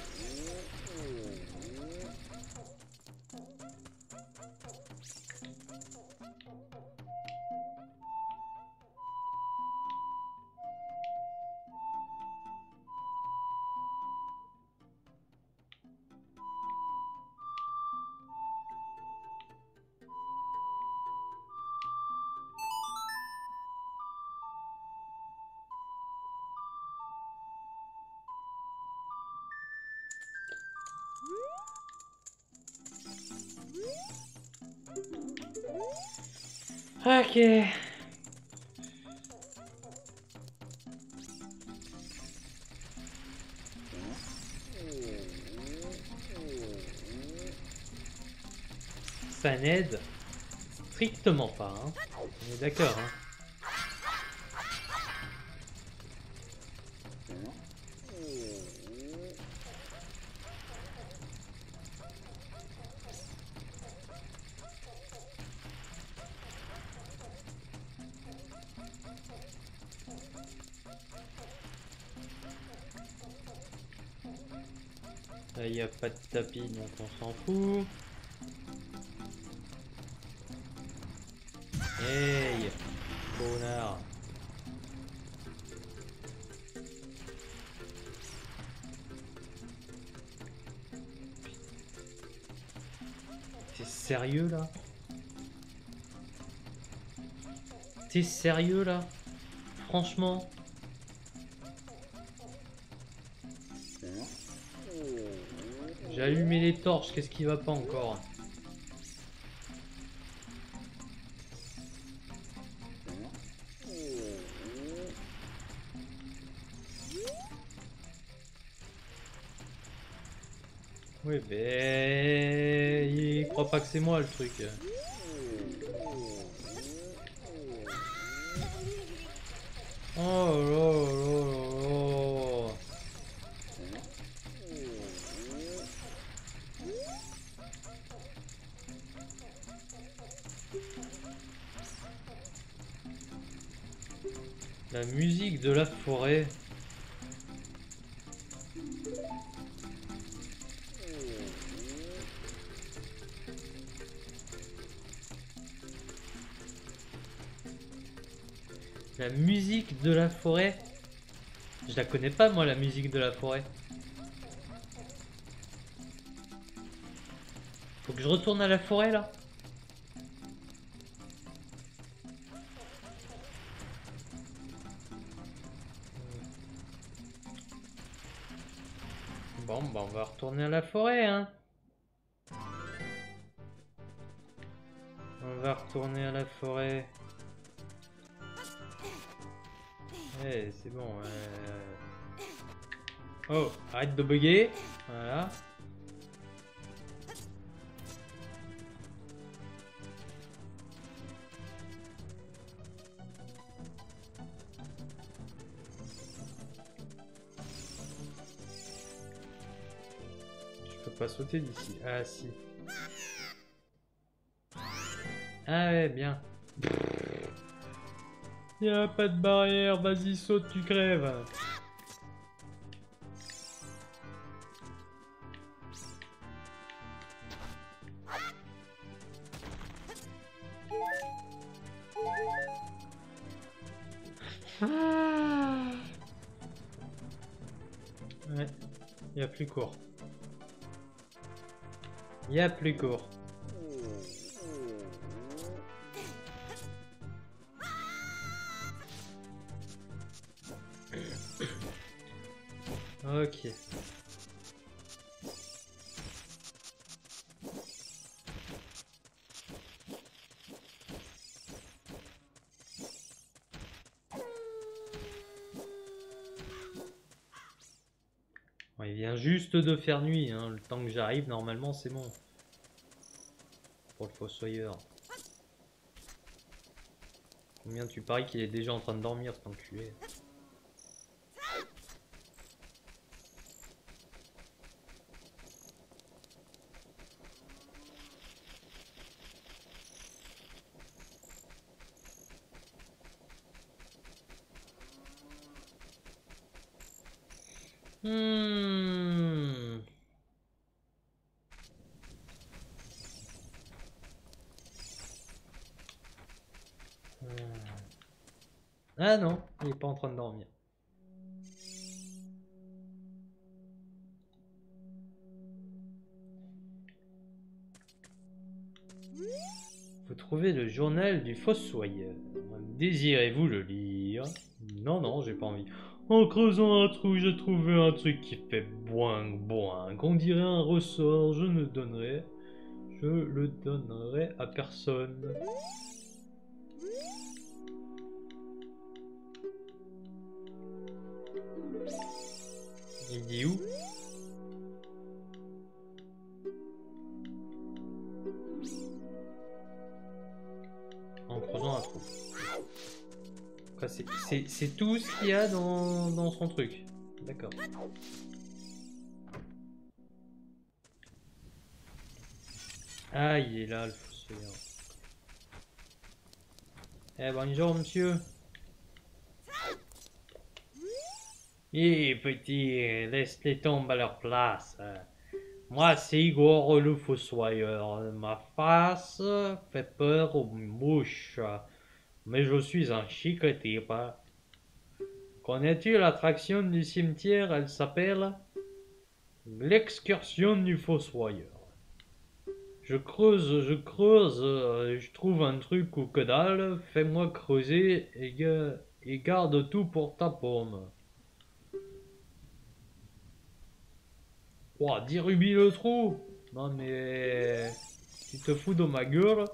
Ok. Ça n'aide strictement pas, hein. On est d'accord, hein. Là, il n'y a pas de tapis, donc on s'en fout. Hey, connard. T'es sérieux là? T'es sérieux là? Franchement? J'ai allumé les torches, qu'est-ce qui va pas encore? Oui, mais il croit pas que c'est moi le truc. Oh là là là là. La musique de la forêt. La musique de la forêt. Je la connais pas moi la musique de la forêt. Faut que je retourne à la forêt là. Bon bah on va retourner à la forêt hein. On va retourner à la forêt. Eh c'est bon. Oh, arrête de bugger. Voilà. Je peux pas sauter d'ici. Ah si. Ah ouais, bien. Y a pas de barrière, vas-y saute, tu crèves. Ah. Ouais, y a plus court. Y a plus court. Ok. Bon, il vient juste de faire nuit, hein. Le temps que j'arrive, normalement c'est bon. Pour le fossoyeur. Combien tu paries qu'il est déjà en train de dormir cet enculé? Hmm. Ah non, il est pas en train de dormir. Vous trouvez le journal du fossoyeur. Désirez-vous le lire? Non, non, j'ai pas envie. En creusant un trou, j'ai trouvé un truc qui fait boing boing. On dirait un ressort, je le donnerai à personne. Il dit où? En creusant un trou. C'est tout ce qu'il y a dans son truc. D'accord. Ah, il est là, le fossoyeur. Eh, bonjour, monsieur. Eh, petit, laisse-les tomber à leur place. Moi, c'est Igor le fossoyeur. Ma face fait peur aux mouches. Mais je suis un chic type. Connais-tu l'attraction du cimetière? Elle s'appelle l'excursion du fossoyeur. Je creuse, je trouve un truc ou que dalle, fais-moi creuser et garde tout pour ta pomme. Ouah, 10 rubis le trou? Non mais... Tu te fous de ma gueule?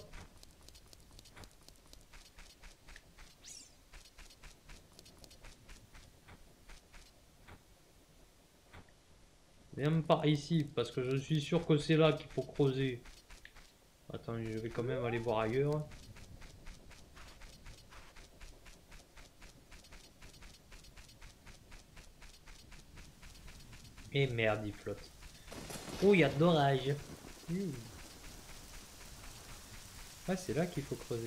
Viens par ici, parce que je suis sûr que c'est là qu'il faut creuser. Attends, je vais quand même aller voir ailleurs. Et merde, il flotte. Oh, il y a de l'orage. Ah, c'est là qu'il faut creuser.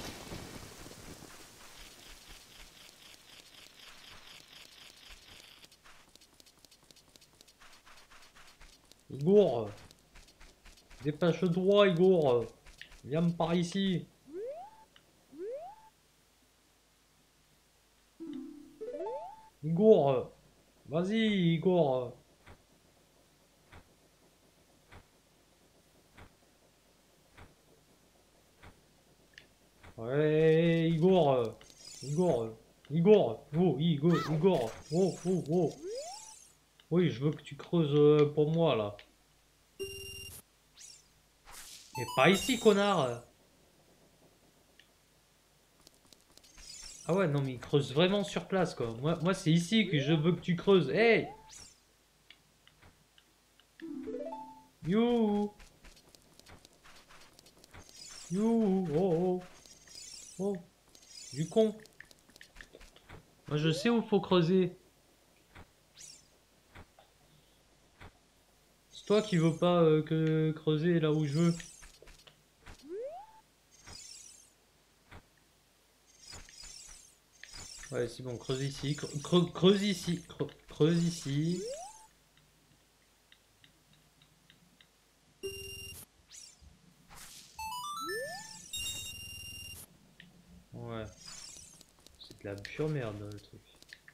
Igor, dépêche-toi, Igor. Viens par ici. Igor, vas-y, Igor. Ouais, Igor. Igor. Igor. Oh, Igor. Igor. Oh, oh, oh. Oui, je veux que tu creuses pour moi, là. Mais pas ici, connard. Ah ouais, non, mais il creuse vraiment sur place, quoi. Moi c'est ici que je veux que tu creuses. Hey! You! You! Oh, oh, oh. Du con. Moi, je sais où faut creuser. C'est toi qui veux pas que creuser là où je veux. Ouais, c'est bon, creuse ici. Creuse ici. Creuse ici. Ouais. C'est de la pure merde, le truc.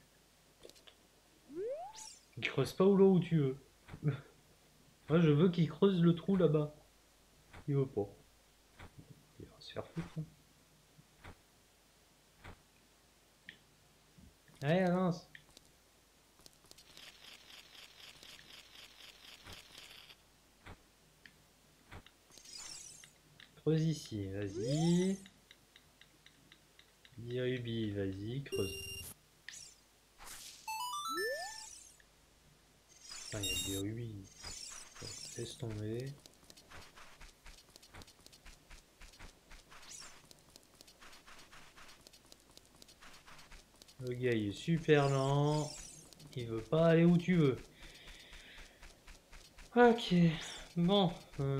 Il creuse pas là où tu veux. Moi, je veux qu'il creuse le trou là-bas. Il veut pas. Il va se faire foutre. Hein. Allez, avance. Creuse ici, vas-y. 10 rubis, vas-y, creuse. Ah, il y a des rubis. Laisse tomber. Le gars il est super lent. Il veut pas aller où tu veux. Ok. Bon.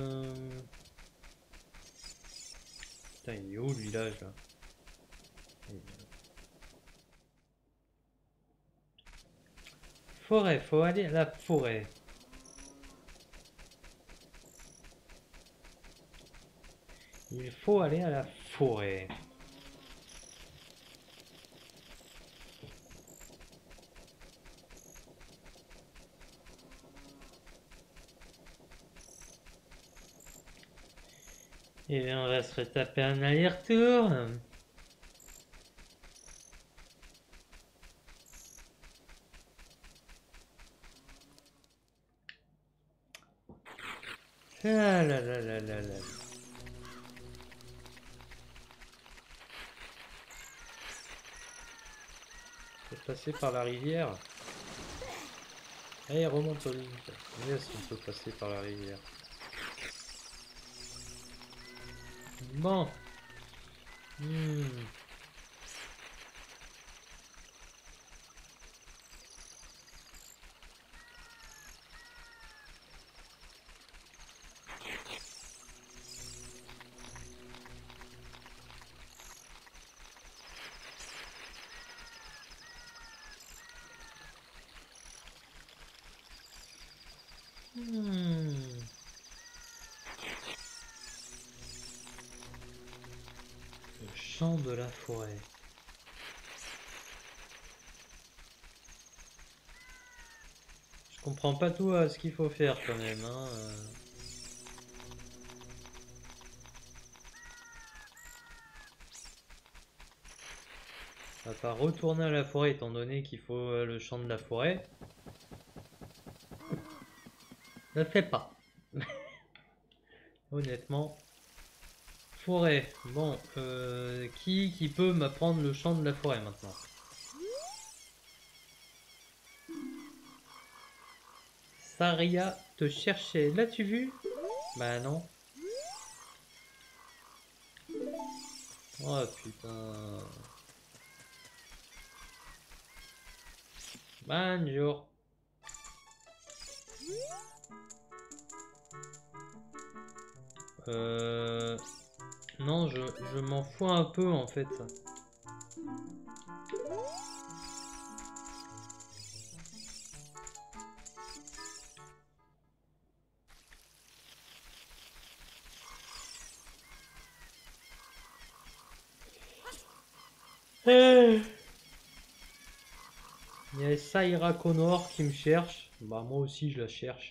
Putain, il est où le village là? Forêt, faut aller à la forêt. Il faut aller à la forêt. Et bien, on va se retaper un aller-retour. Ah là là là là là. Faut passer par la rivière. Allez, remonte au Link. Yes, on peut passer par la rivière. Bon. Le champ de la forêt. Je comprends pas tout ce qu'il faut faire quand même. Hein. On va pas retourner à la forêt étant donné qu'il faut le champ de la forêt. Ne fais pas. Honnêtement. Forêt. Bon, qui peut m'apprendre le champ de la forêt maintenant? Saria te cherchait. L'as-tu vu? Bah non. Oh putain. Bonjour. Non, je m'en fous un peu en fait. Il y a Saira Connor qui me cherche. Bah moi aussi je la cherche.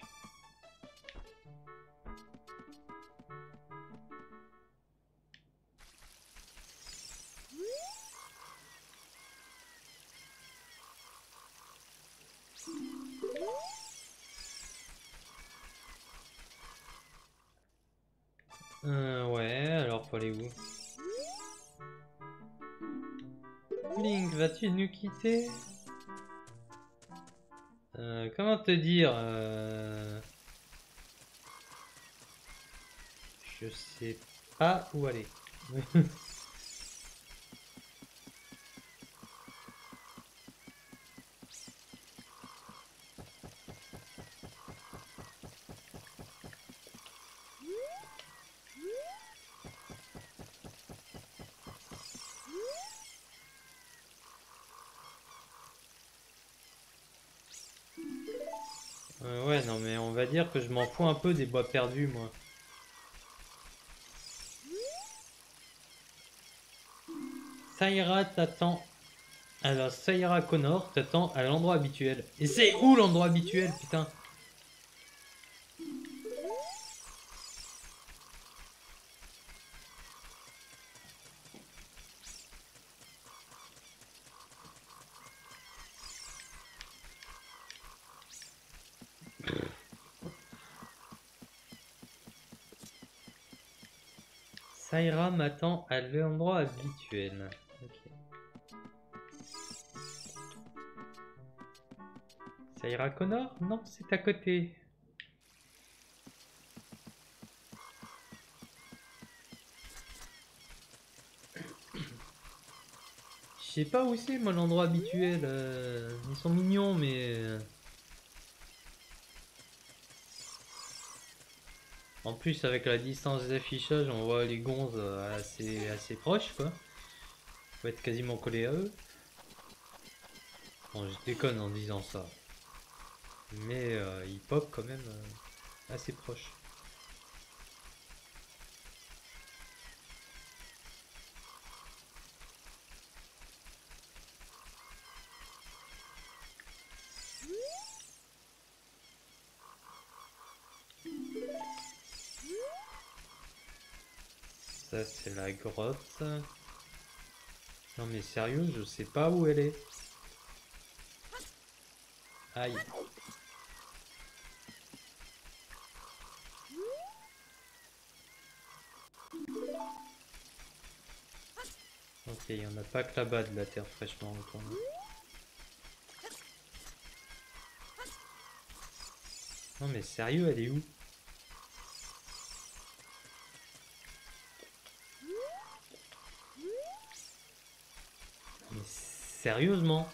Ouais, alors faut aller où? Link, vas-tu nous quitter? Comment te dire? Je sais pas où aller. Ouais, non mais on va dire que je m'en fous un peu des bois perdus, moi. Saira t'attend. Alors, Saira Connor t'attend à l'endroit habituel. Et c'est où l'endroit habituel, putain? Saira m'attend à l'endroit habituel. Okay. Saira Connor? Non, c'est à côté. Je sais pas où c'est, moi, l'endroit habituel. Ils sont mignons, mais... En plus, avec la distance d'affichage, on voit les gonzes assez proches, quoi. Faut être quasiment collé à eux. Bon, je déconne en disant ça. Mais il pop quand même assez proche. Ça c'est la grotte. Non mais sérieux, je sais pas où elle est. Aïe. Ok, il n'y en a pas que là-bas de la terre fraîchement retournée. Non mais sérieux, elle est où? Mais sérieusement?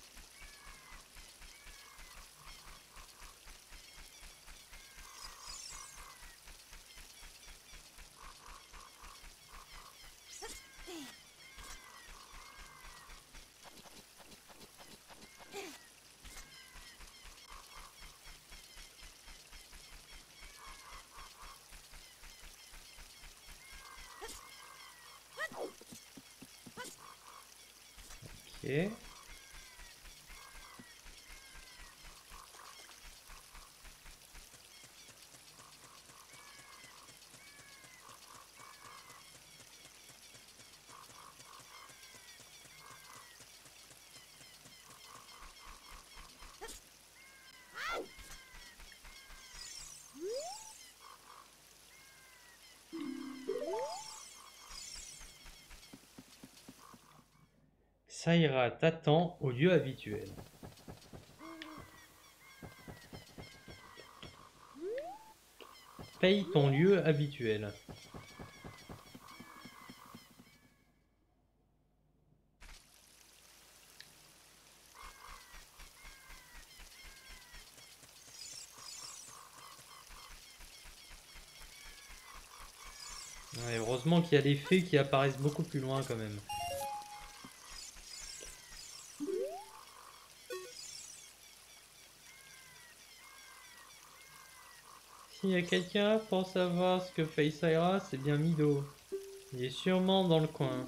Ok. Ça ira, t'attends au lieu habituel. Paye ton lieu habituel. Ouais, heureusement qu'il y a des fées qui apparaissent beaucoup plus loin quand même. S'il y a quelqu'un pour savoir ce que fait Saira, c'est bien Mido. Il est sûrement dans le coin.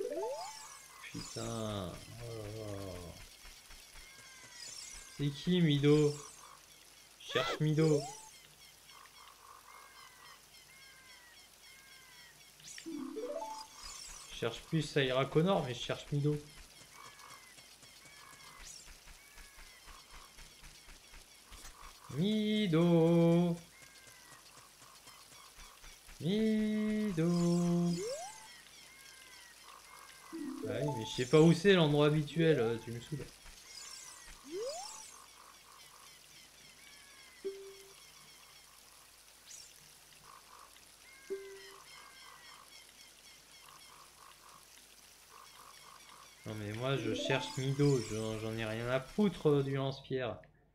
Putain. Oh. C'est qui Mido? Je cherche Mido. Je cherche plus Saira Connor, mais je cherche Mido. Mido. Mido. Ah oui, mais je sais pas où c'est l'endroit habituel, tu me saoules. Non mais moi je cherche Mido, j'en ai rien à foutre du lance-pierre.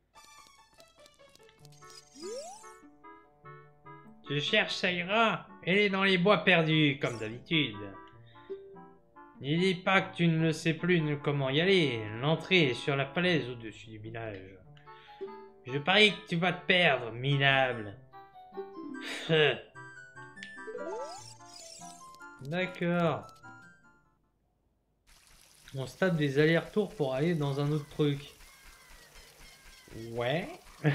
Je cherche Saira, elle est dans les bois perdus, comme d'habitude. Ne dis pas que tu ne le sais plus comment y aller, l'entrée est sur la falaise au-dessus du village. Je parie que tu vas te perdre, minable. D'accord. On se tape des allers-retours pour aller dans un autre truc. Ouais.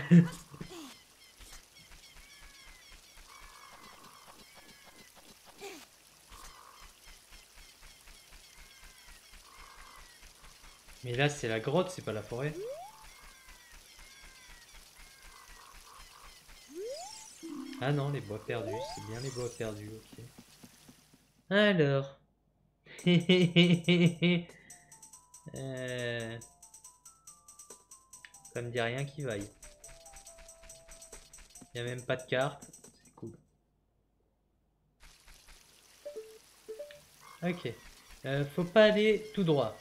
Mais là c'est la grotte, c'est pas la forêt. Ah non, les bois perdus, c'est bien les bois perdus, ok. Alors. Ça me dit rien qui vaille. Il n'y a même pas de carte, c'est cool. Ok. Faut pas aller tout droit.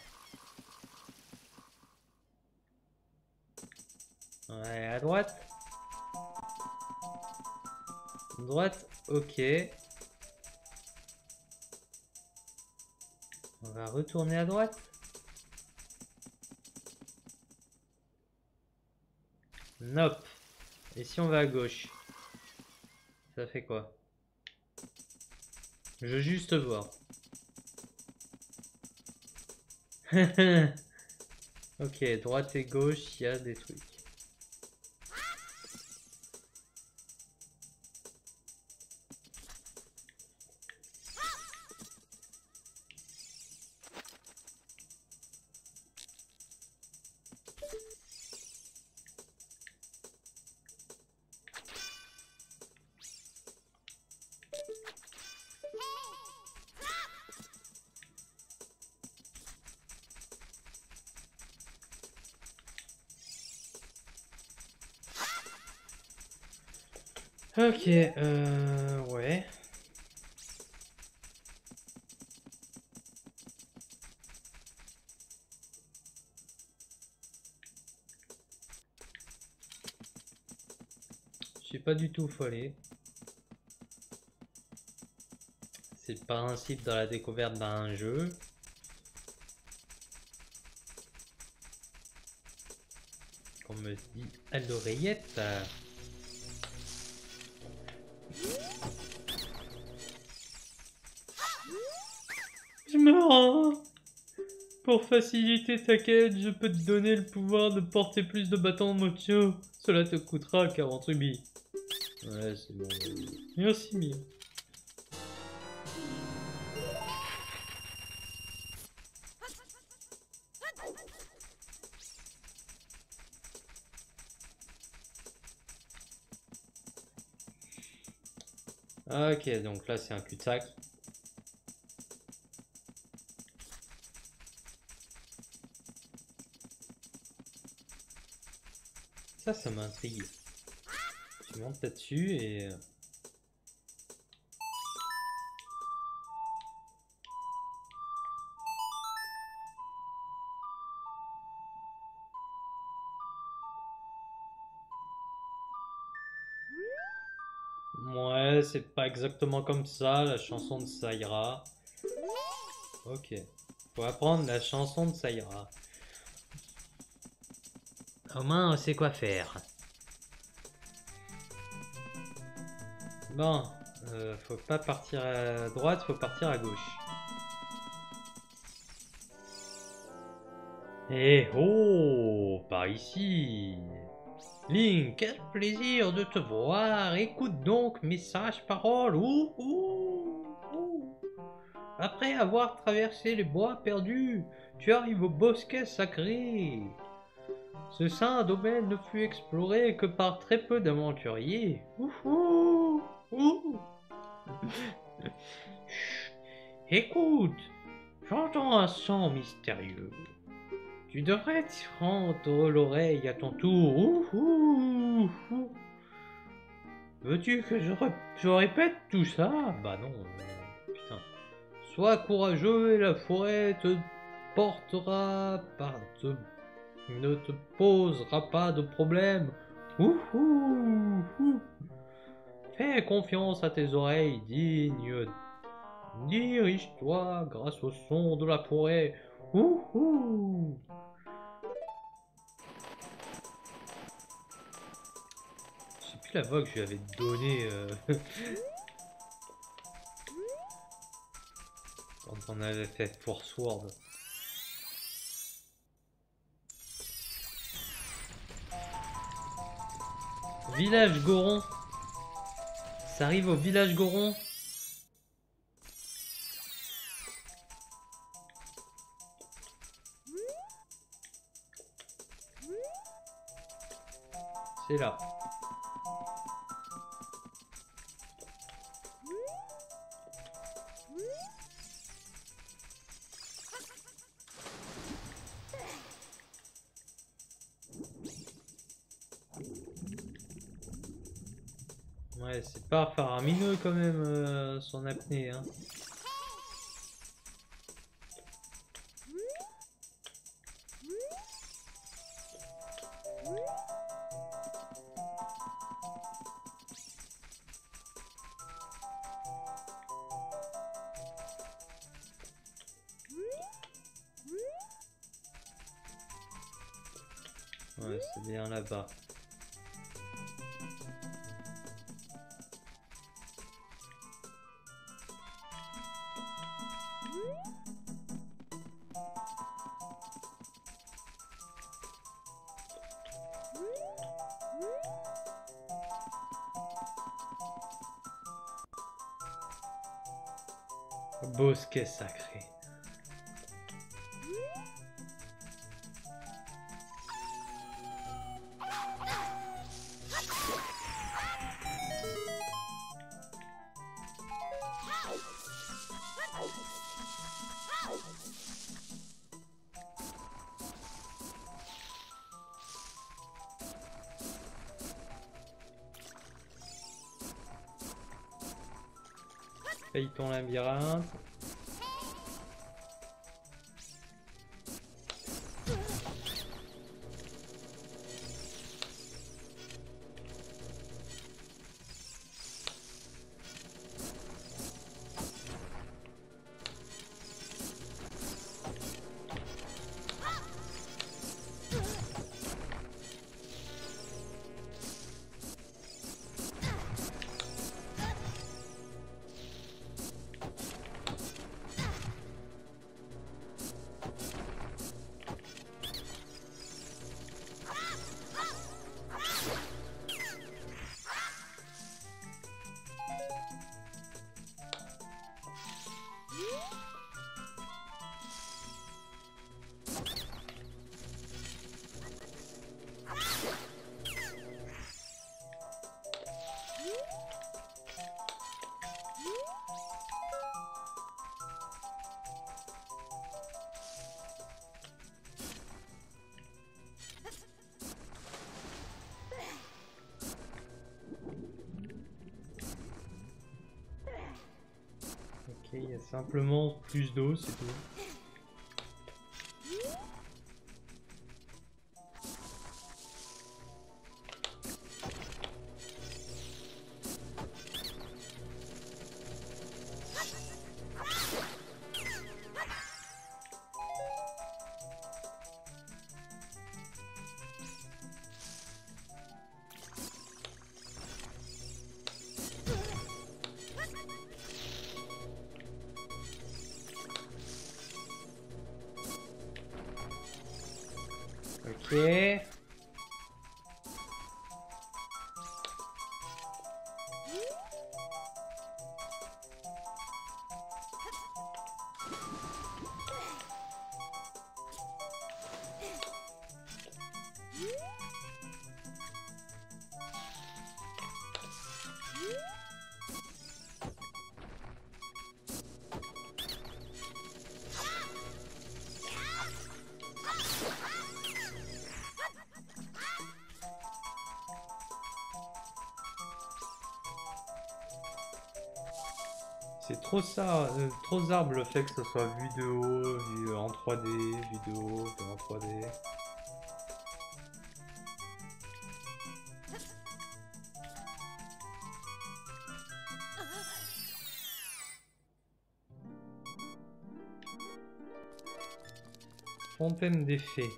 Ouais, à droite. Droite, ok. On va retourner à droite. Hop. Et si on va à gauche? Ça fait quoi? Je veux juste voir. Ok, droite et gauche, il y a des trucs. Ok, ouais. Je suis pas du tout follet. C'est le principe dans la découverte d'un jeu. Qu'on me dit à l'oreillette. Je me rends. Pour faciliter ta quête, je peux te donner le pouvoir de porter plus de bâtons de mocho. Cela te coûtera 40 rubis. Ouais, c'est bon. Merci, Mia. Ok, donc là c'est un cul-de-sac. Ça m'intrigue. Tu montes là-dessus et... Ouais, c'est pas exactement comme ça, la chanson de Saïra. Ok. Faut apprendre la chanson de Saïra. Au moins, on sait quoi faire. Bon, faut pas partir à droite, faut partir à gauche. Eh oh, par ici. Link, quel plaisir de te voir. Écoute donc, message, parole. Ouh, ouh, ouh. Après avoir traversé les bois perdus, tu arrives au bosquet sacré. Ce saint domaine ne fut exploré que par très peu d'aventuriers. Ouh, ouh, ouh. Chut, écoute, j'entends un son mystérieux. Tu devrais t'y rendre l'oreille à ton tour. Ouh, ouh, ouh. Veux-tu que je répète tout ça? Bah non, putain. Sois courageux et la forêt te portera ne te posera pas de problème. Ouh, ouh, ouh. Fais confiance à tes oreilles dignes. Dirige-toi grâce au son de la forêt. Ouh, ouh. Je sais plus la voix que je lui avais donnée quand on avait fait Force World. Village Goron. Ça arrive au village Goron. C'est là. Ouais, c'est pas faramineux quand même son apnée, hein. Ouais, c'est bien là-bas. Bosquet sacré. Paye ton labyrinthe. Ok, il y a simplement plus d'eau, c'est tout. Ok. C'est trop ça, trop zarbe le fait que ce soit vu de haut, vu en 3D, vu de haut, vu en 3D. Fontaine des fées.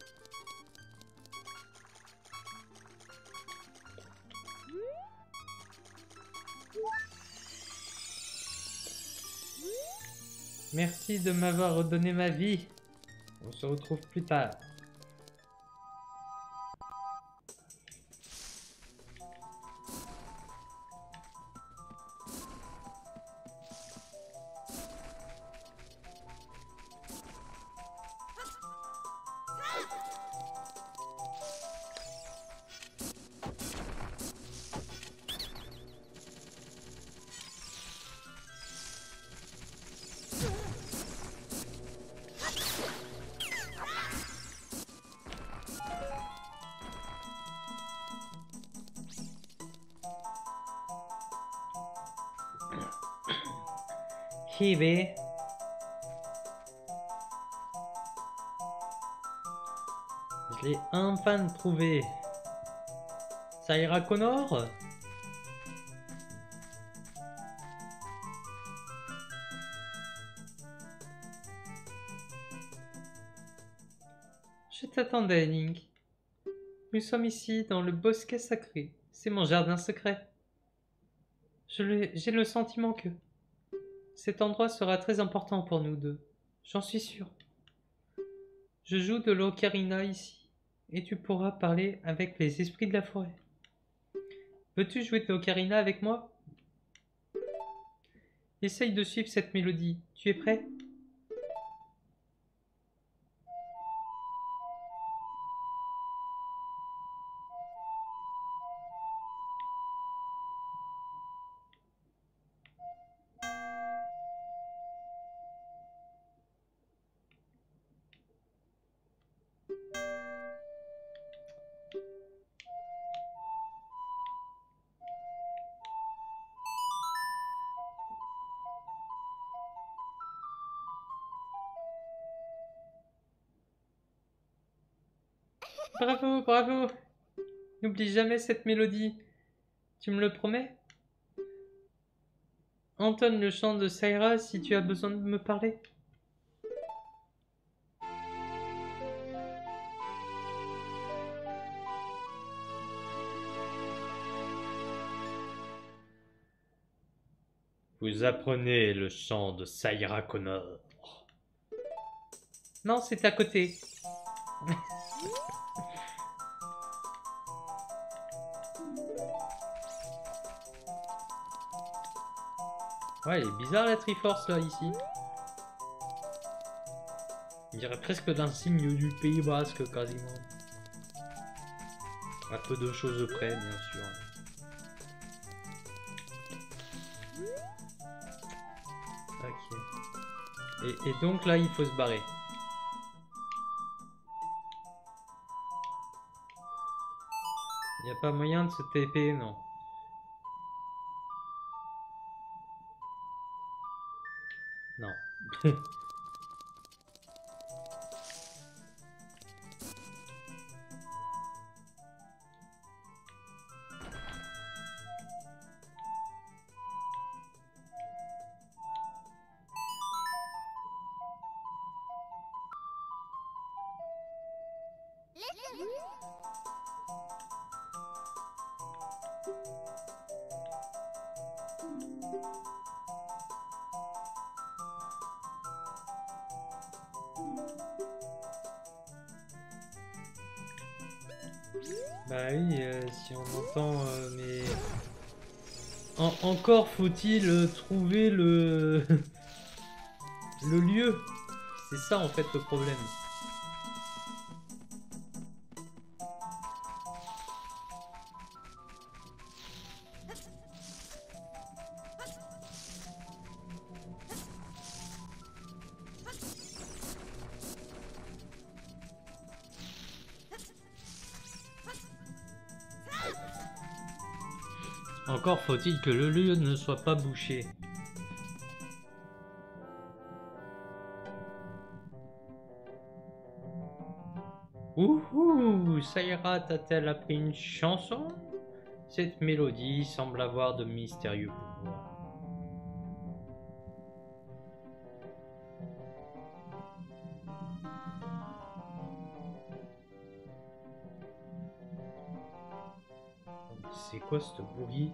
Merci de m'avoir redonné ma vie. On se retrouve plus tard. Hibé. Je l'ai enfin trouvé. Ça ira, Connor? Je t'attendais, Link. Nous sommes ici dans le bosquet sacré. C'est mon jardin secret. J'ai le sentiment que cet endroit sera très important pour nous deux. J'en suis sûr. Je joue de l'ocarina ici, et tu pourras parler avec les esprits de la forêt. Veux-tu jouer de l'ocarina avec moi? Essaye de suivre cette mélodie. Tu es prêt? Bravo, bravo. N'oublie jamais cette mélodie. Tu me le promets? Entonne le chant de Saïra si tu as besoin de me parler. Vous apprenez le chant de Saïra Connor. Non, c'est à côté. Ouais, elle est bizarre la Triforce là, ici. On dirait presque d'un signe du Pays Basque, quasiment. À peu de choses près, bien sûr. Ok. Et donc là, il faut se barrer. Il n'y a pas moyen de se TP, non. Non. Bah oui, si on entend, mais... encore faut-il trouver le... le lieu. C'est ça en fait le problème. Encore faut-il que le lieu ne soit pas bouché. Ouhou, Saïra t'a-t-elle appris une chanson? Cette mélodie semble avoir de mystérieux pouvoirs. C'est quoi ce bruit?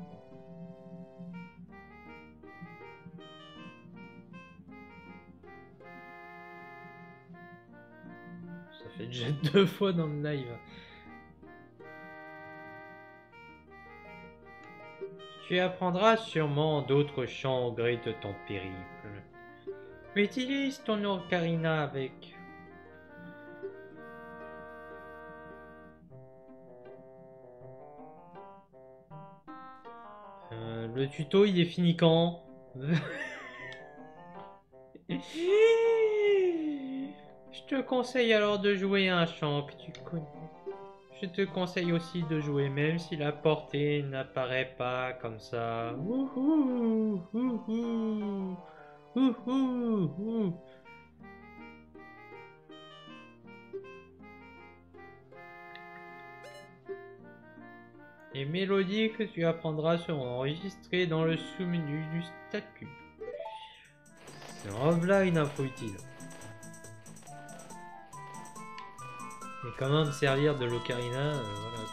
Ça fait déjà 2 fois dans le live. Tu apprendras sûrement d'autres chants au gré de ton périple. Utilise ton ocarina avec. Le tuto il est fini quand? Je te conseille alors de jouer un chant que tu connais. Je te conseille aussi de jouer même si la portée n'apparaît pas comme ça. Wouhou, wouhou, wouhou, wouhou. Les mélodies que tu apprendras seront enregistrées dans le sous-menu du statut. Voilà une info utile. Et comment me servir de l'ocarina, voilà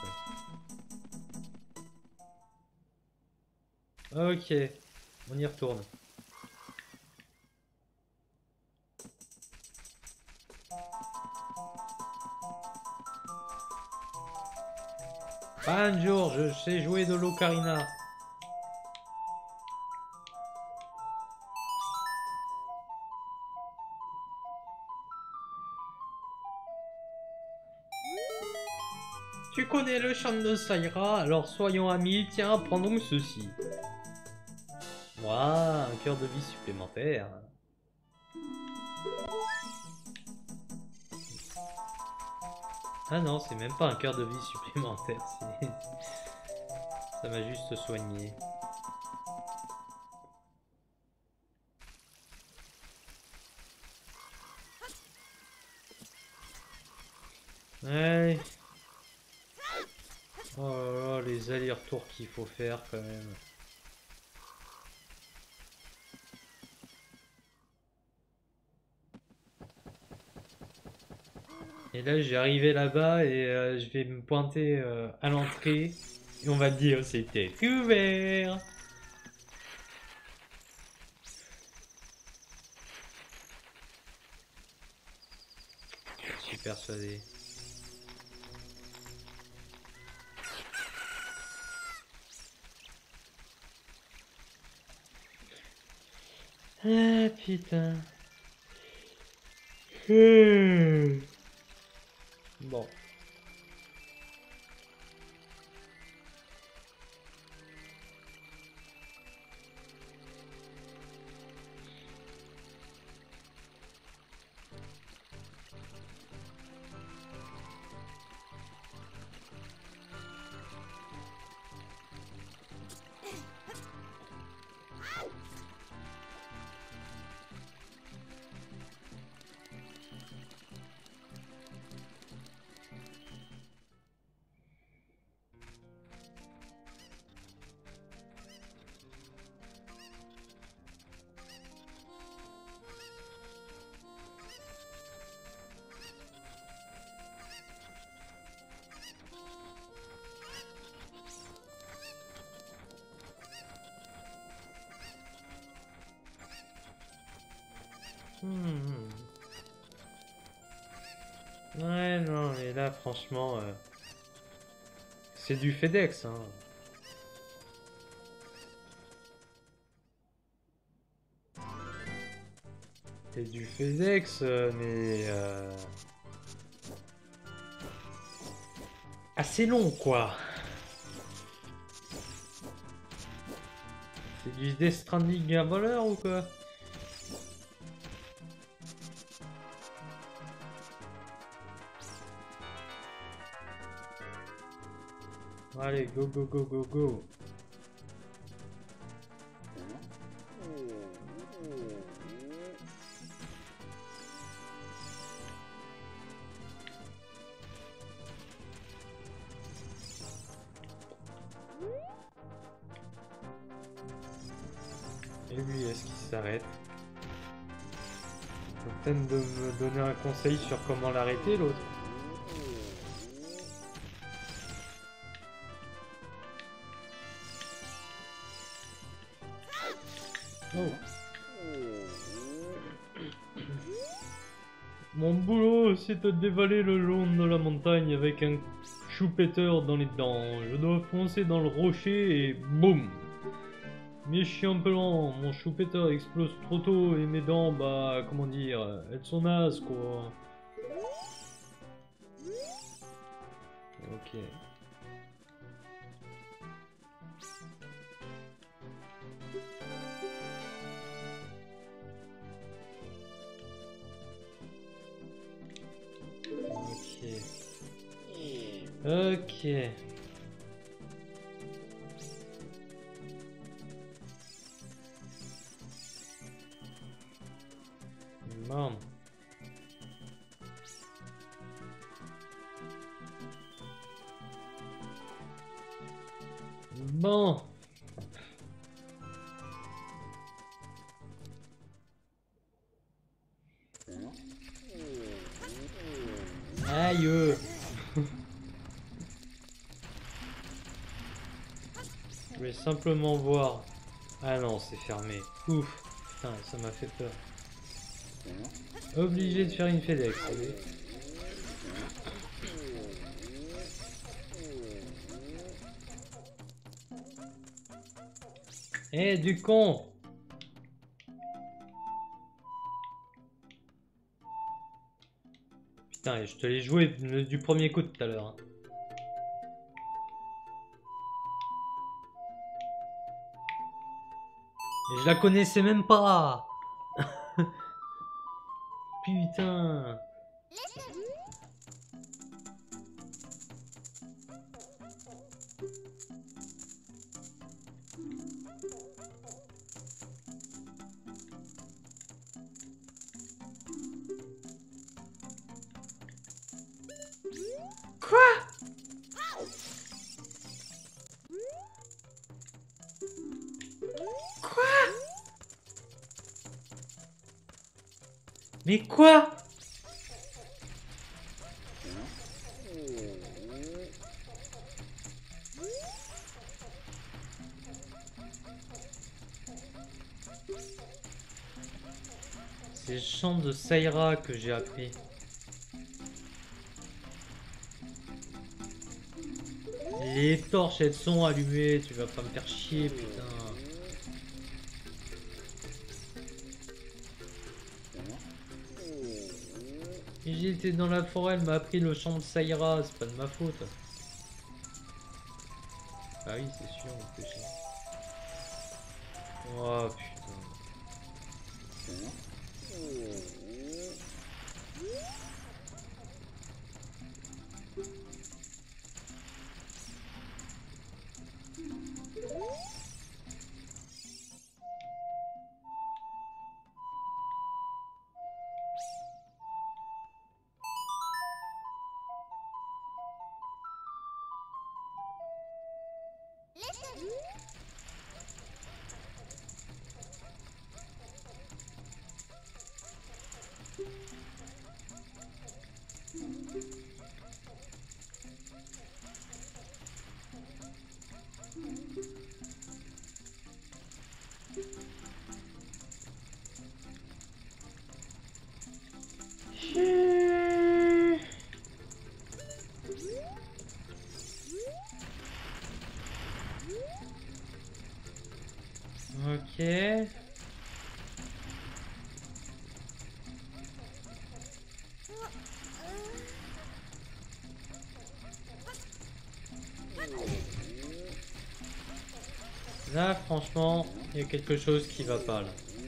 quoi. Ok, on y retourne. Un jour, je sais jouer de l'ocarina. Tu connais le chant de Saïra, alors soyons amis, tiens, prends donc ceci. Ouah, un cœur de vie supplémentaire. Ah non, c'est même pas un cœur de vie supplémentaire, ça m'a juste soigné. Ouais. Oh là là, les allers-retours qu'il faut faire quand même. Et là, j'ai arrivé là-bas et je vais me pointer à l'entrée. Et on va dire c'était ouvert. Je suis persuadé. Ah putain. Bon. Ouais, non, mais là, franchement, c'est du FedEx, hein. C'est du FedEx, mais assez long, quoi. C'est du Death Stranding à voleur ou quoi? Allez, go, go, go, go, go. Et lui, est-ce qu'il s'arrête? Faut peut-être de me donner un conseil sur comment l'arrêter, l'autre. Oh. Mon boulot, c'est de dévaler le long de la montagne avec un choupeteur dans les dents. Je dois foncer dans le rocher et boum! Mais je suis un peu lent, mon choupeteur explose trop tôt et mes dents, bah, comment dire, elles sont nazes, quoi. Ok. Ok. Bon. Bon. Aïe. Je vais simplement voir. Ah non, c'est fermé. Ouf. Putain, ça m'a fait peur. Obligé de faire une FedEx, allez. Eh, du con! Putain, je te l'ai joué du premier coup tout à l'heure. Hein. Et je la connaissais même pas. Putain. Quoi? Mais quoi? C'est le chant de Saïra que j'ai appris. Les torches elles sont allumées, tu vas pas me faire chier putain. J'étais dans la forêt, elle m'a appris le chant de Saïra, c'est pas de ma faute. Ah oui c'est sûr en plus. Oh putain. Ok. Là franchement, il y a quelque chose qui va pas là.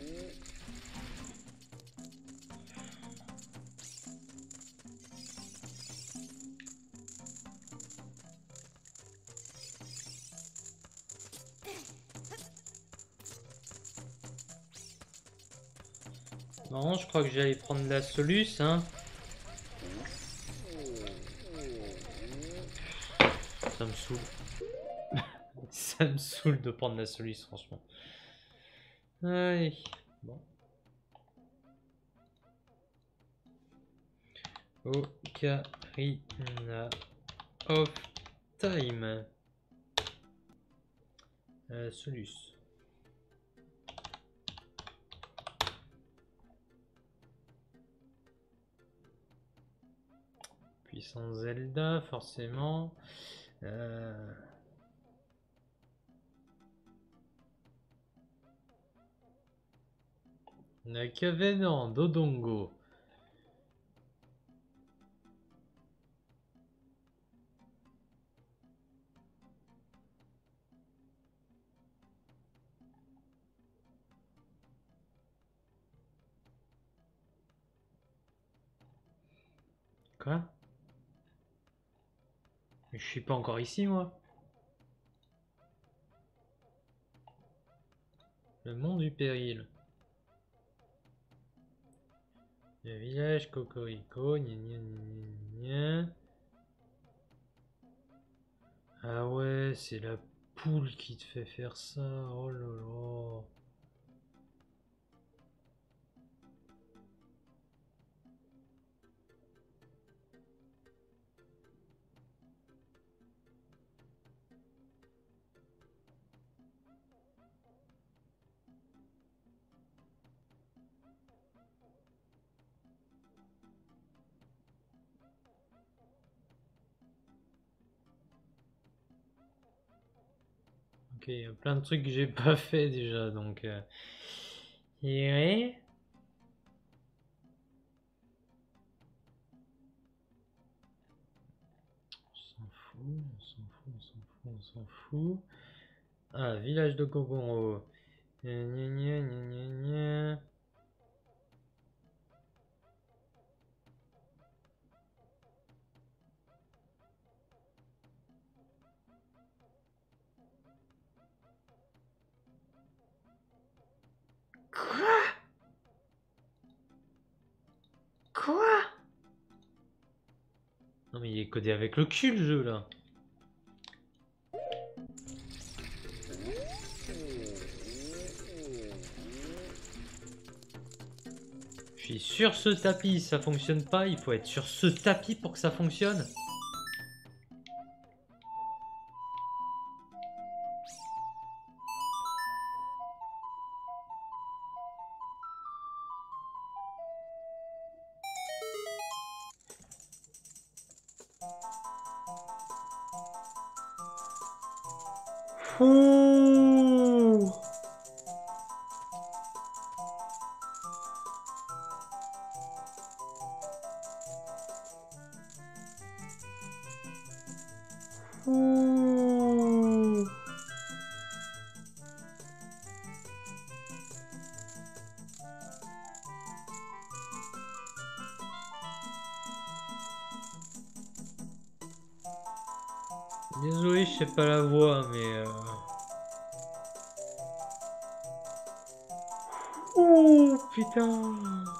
Non, je crois que j'allais prendre la soluce, hein. Ça me saoule. Ça me saoule de prendre la soluce, franchement. Aïe. Bon. Ocarina of Time. Soluce. Puissance Zelda, forcément. Nakavenan, Dodongo. Quoi? Mais je suis pas encore ici, moi. Le mont du péril. Le village Cocorico. Gna gna gna gna. Ah ouais, c'est la poule qui te fait faire ça. Oh là là. Ok, il y a plein de trucs que j'ai pas fait déjà, donc... Ouais. On s'en fout, on s'en fout, on s'en fout, on s'en fout. Ah, village de Kokonro. Gna, gna, gna, gna, gna. Quoi? Non mais il est codé avec le cul le jeu là. Je suis sur ce tapis, ça fonctionne pas, il faut être sur ce tapis pour que ça fonctionne. Ouh. Ouh. Désolé, je sais pas la voix, mais ouh, putain.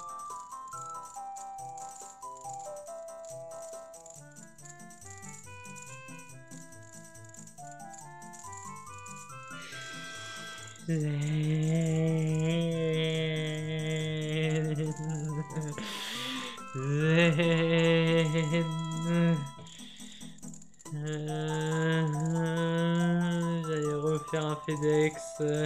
J'allais refaire un FedEx.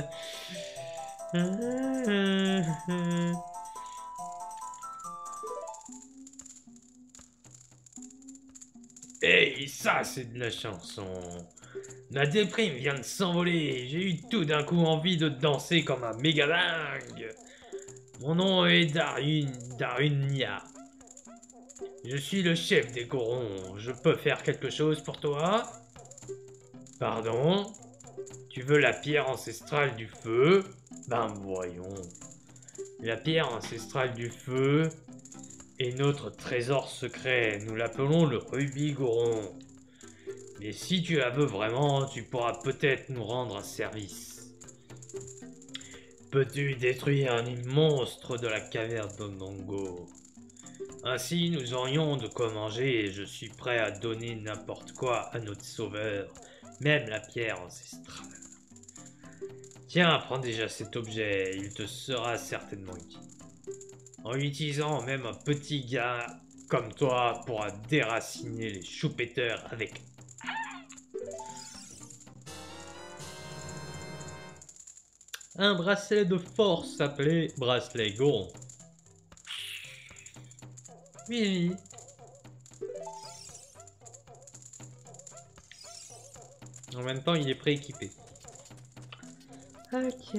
Hey, ça c'est de la chanson. Ma déprime vient de s'envoler. J'ai eu tout d'un coup envie de danser comme un méga dingue. Mon nom est Darunia. Je suis le chef des Gorons. Je peux faire quelque chose pour toi? Pardon? Tu veux la pierre ancestrale du feu? Ben voyons. La pierre ancestrale du feu est notre trésor secret. Nous l'appelons le rubis Goron. Mais si tu la veux vraiment, tu pourras peut-être nous rendre un service. Peux-tu détruire un monstre de la caverne d'Onongo? Ainsi, nous aurions de quoi manger et je suis prêt à donner n'importe quoi à notre sauveur, même la pierre ancestrale. Tiens, prends déjà cet objet, il te sera certainement utile. En l'utilisant, même un petit gars comme toi pourra déraciner les choupeteurs avec... un bracelet de force appelé bracelet Goron. Oui. En même temps, il est prééquipé. Ok.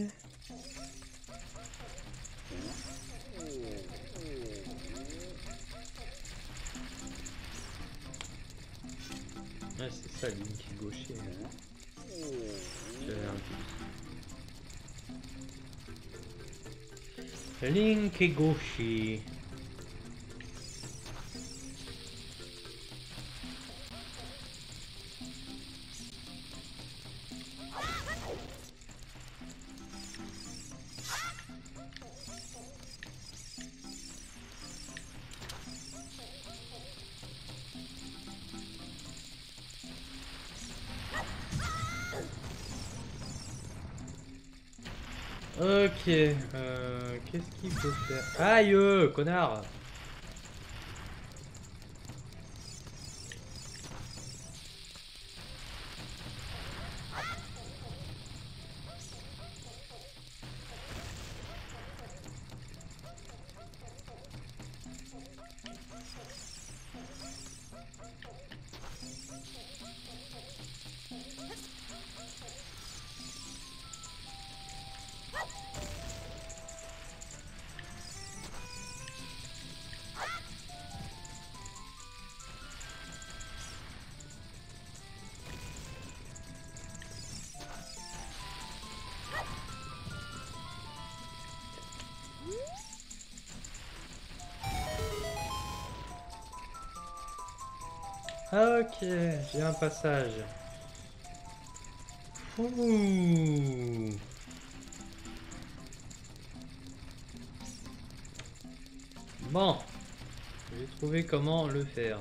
Ouais, c'est ça, Link gaucher. J'avais un doute. Link est gaucher. Ok, qu'est-ce qu'il faut faire? Aïe, connard! Ok, j'ai un passage. Ouh. Bon, j'ai trouvé comment le faire.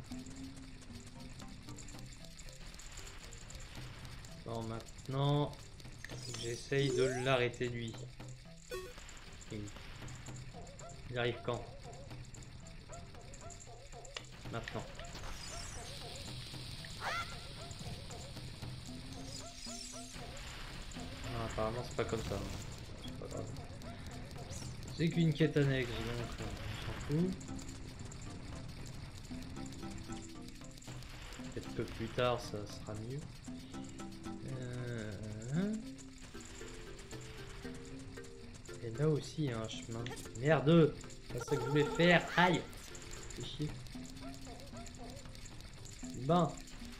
Bon, maintenant, j'essaye de l'arrêter lui. Il arrive quand? Maintenant. Ah, apparemment c'est pas comme ça. C'est pas grave. C'est qu'une quête annexe, donc on s'en fout. Peut-être que plus tard ça sera mieux. Et là aussi il y a un chemin. Merde! C'est pas ça que je voulais faire. Aïe! C'est chier. Bon.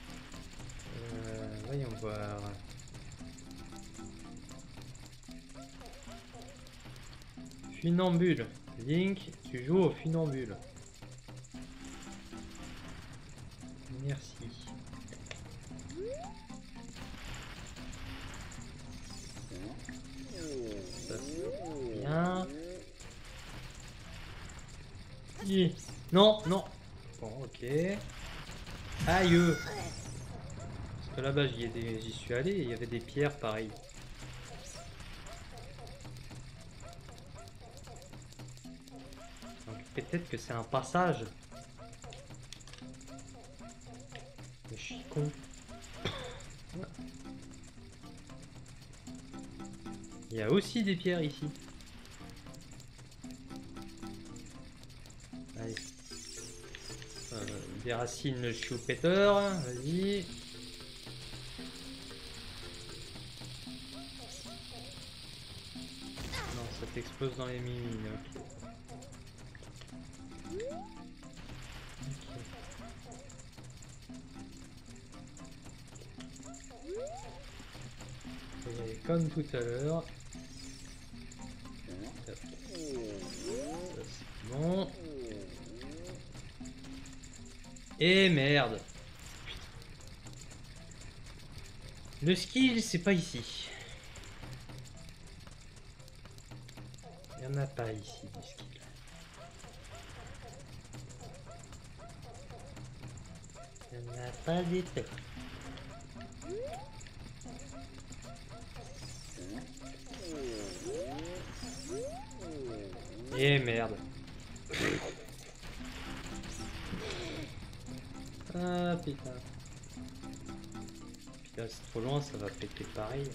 Voyons voir. Funambule. Link, tu joues au funambule. Merci. Ça c'est bien. Non, non. Bon, ok. Aïe. Parce que là-bas j'y suis allé et il y avait des pierres pareilles. Donc peut-être que c'est un passage. Mais je suis con. Il y a aussi des pierres ici. Allez. Des racines choupetter, vas-y. Non, ça t'explose dans les mimines, ok. Et comme tout à l'heure. Bon. Et merde. Le skill, c'est pas ici. Il n'y en a pas ici, du skill. Il n'y en a pas des peu. Et merde. Ah putain. Putain, c'est trop loin, ça va péter pareil.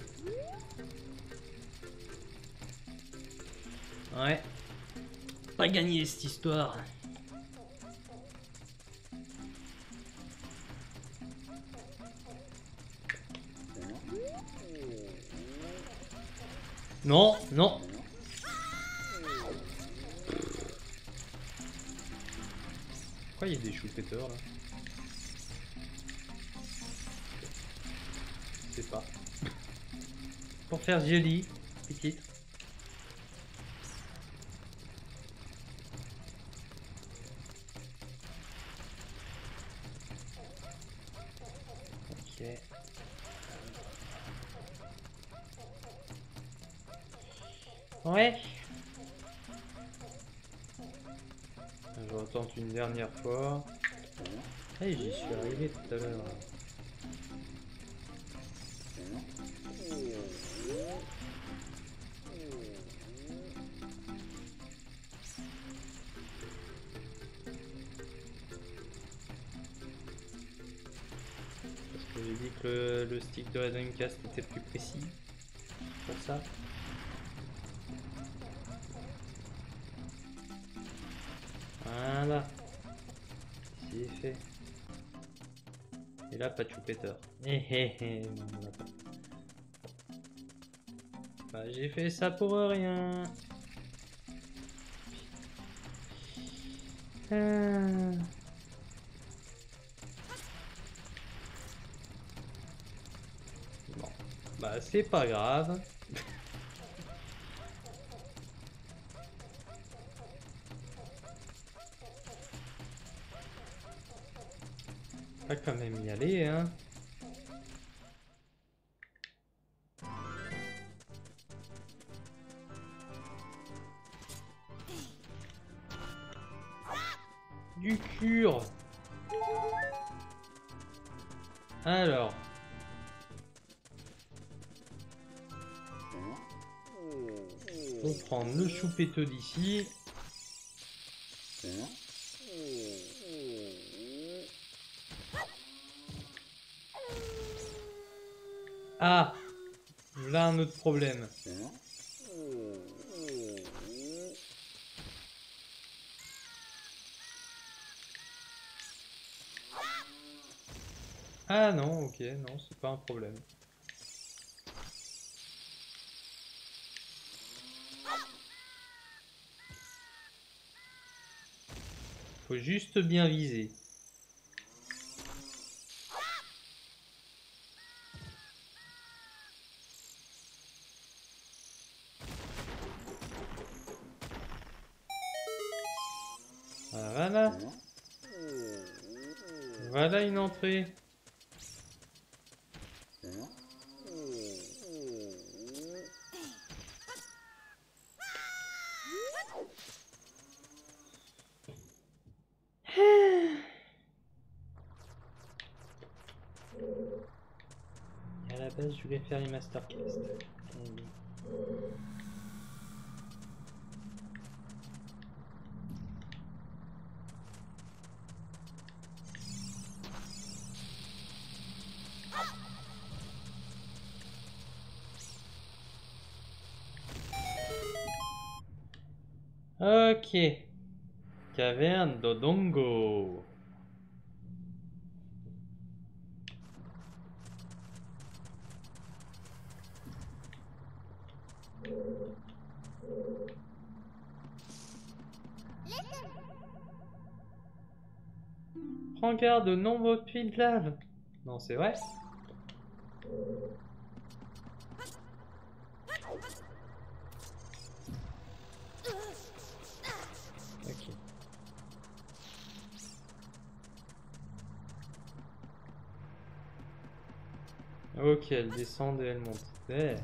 Ouais. Pas gagné cette histoire. Non, non. Pourquoi il y a des choupetteurs là? Je sais pas. Pour faire joli, petite. Ok. Ouais. Je retente une dernière fois. Hey, j'y suis arrivé tout à l'heure. Parce que j'ai dit que le stick de Dreamcast était plus précis. Pour ça. Voilà. C'est fait. Et là, pas de choupetter. Non, on l'a pas. Bah, j'ai fait ça pour rien. Bon. Bah, c'est pas grave. va quand même y aller, hein. Du cure. Alors. Faut prendre le choupeteau d'ici. Ah, là un autre problème. Ah non, ok, non, c'est pas un problème. Faut juste bien viser. Voilà. Voilà une entrée. Et à la base, je voulais faire les masterclass. Ok. Caverne d'Odongo. Prends garde aux nombreux puits de lave. Non, c'est vrai. Ok. Ok, elle descend et elle monte. Eh.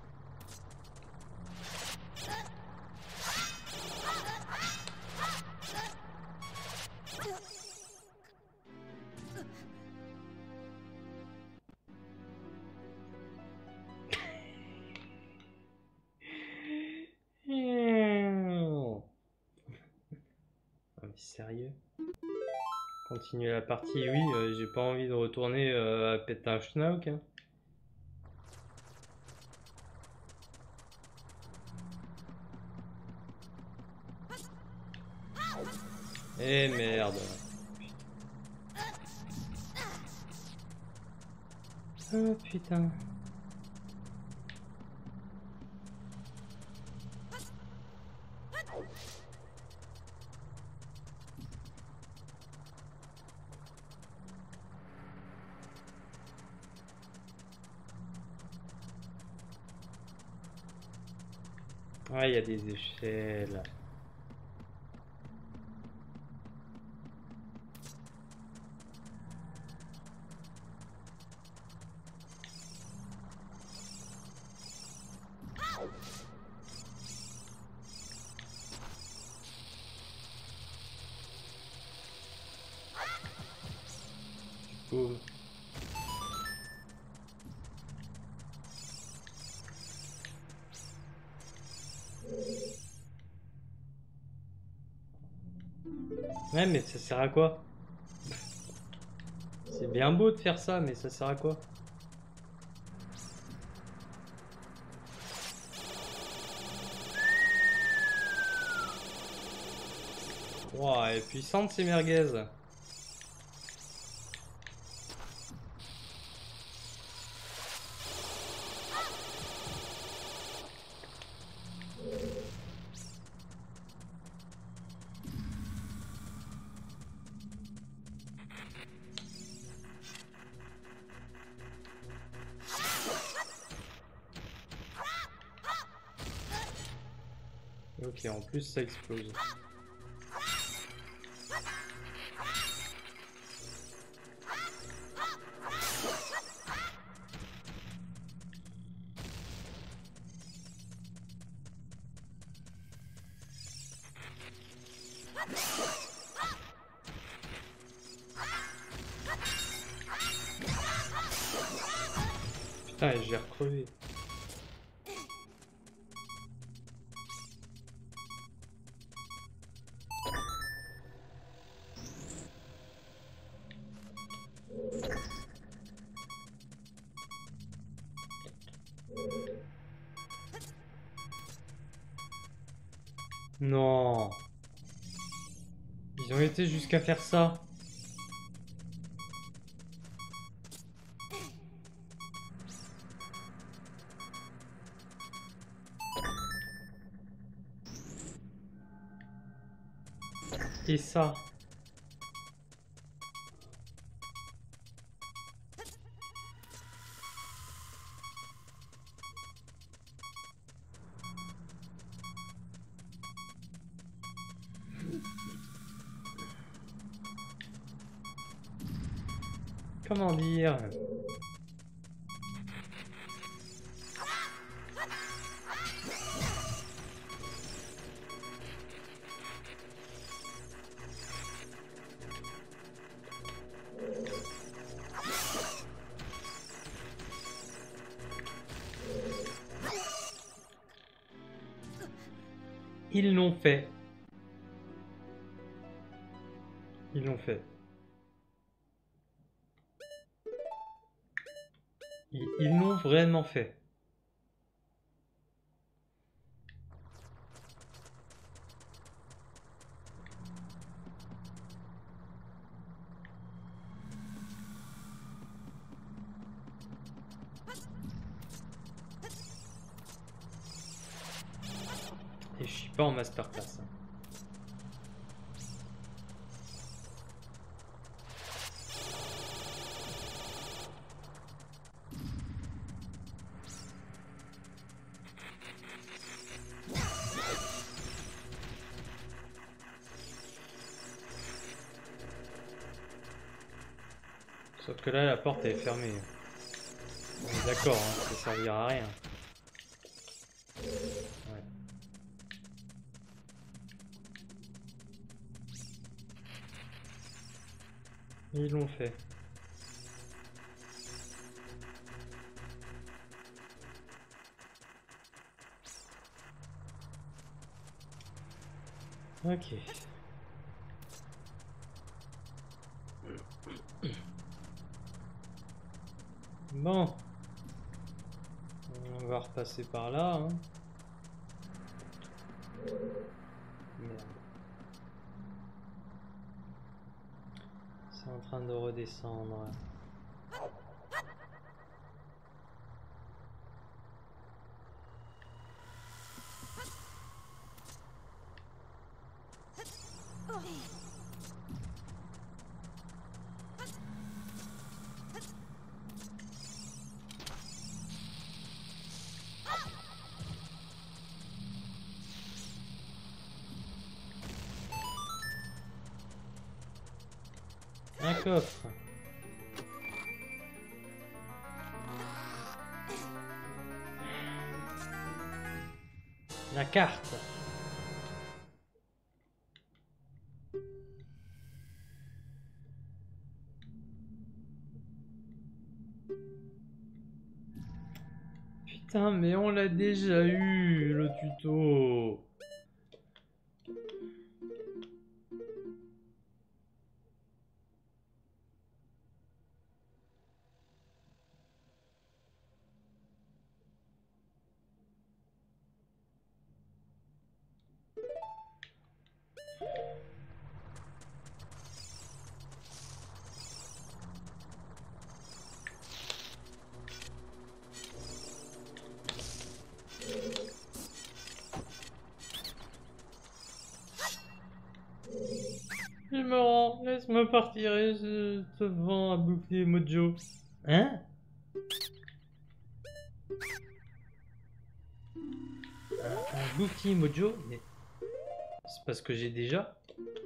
Ah, mais sérieux? Continuer la partie, oui, j'ai pas envie de retourner à Peterschnauk. Hein. Eh merde. Oh putain. Ah, il y a des échelles. Cool. Ouais, mais ça sert à quoi? C'est bien beau de faire ça, mais ça sert à quoi? Wow, elle est puissante ces merguez. Ok, en plus ça explose. Putain, j'ai recrevé. Non. Ils ont été jusqu'à faire ça. Et ça. Comment dire? Ils l'ont fait. Ils l'ont fait. Ils l'ont vraiment fait. Et je suis pas en masterclass. Sauf que là, la porte est fermée. On est d'accord, hein, ça servira à rien. Ouais. Ils l'ont fait. Ok. Bon. On va repasser par là. Hein. Merde. C'est en train de redescendre. Un coffre. La carte. Putain, mais on l'a déjà eu, le tuto. Il me rend, laisse-moi partir et je te vends un bouclier mojo. Hein? Un bouclier mojo? Mais c'est parce que j'ai déjà.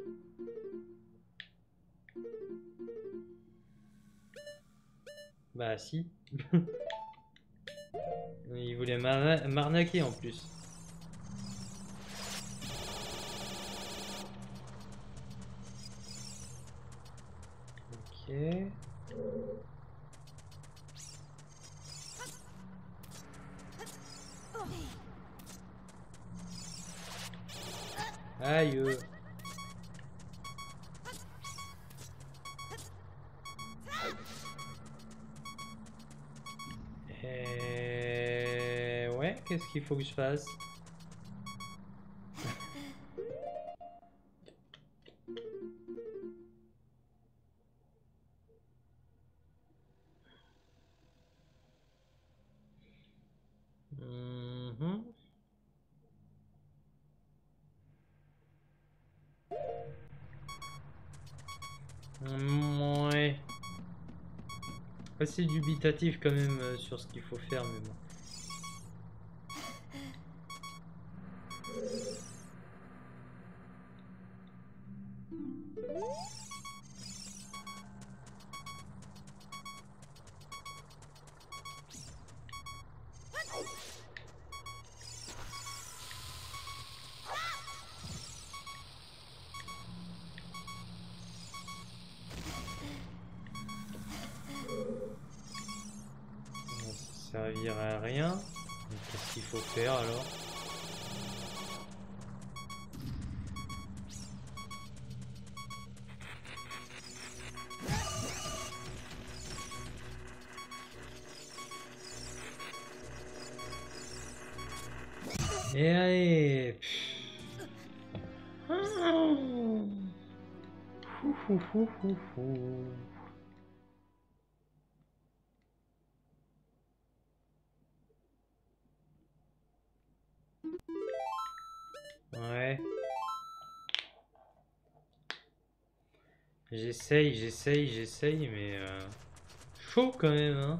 Bah si. Il voulait m'arnaquer en plus. Ok. Aïe. Ouais, qu'est-ce qu'il faut que je fasse? Ouais. Assez dubitatif quand même sur ce qu'il faut faire, mais bon. Ça servirait à rien. Qu'est-ce qu'il faut faire alors? Et allez. Ouais. J'essaye, mais chaud quand même, hein.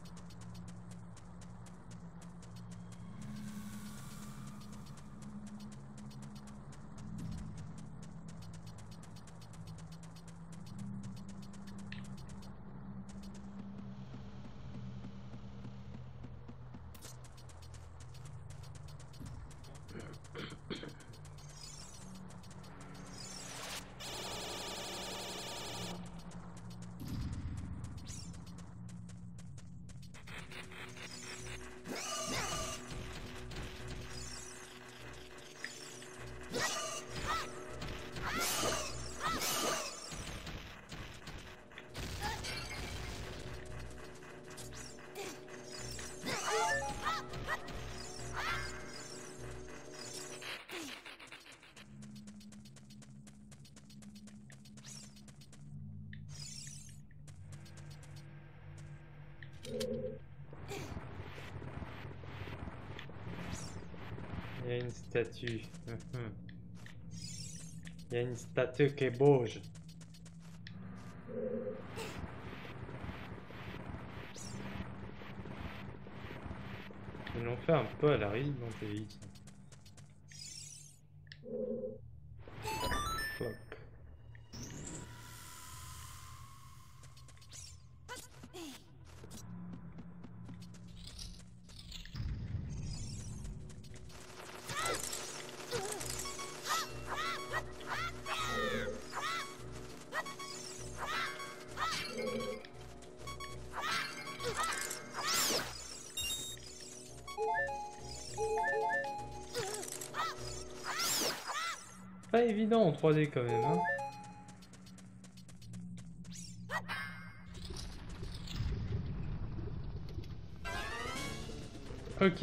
Il y a une statue. Il y a une statue qui bouge. Ils l'ont fait un peu à la Resident Evil. Fuck. Pas évident en 3D quand même, hein. Ok.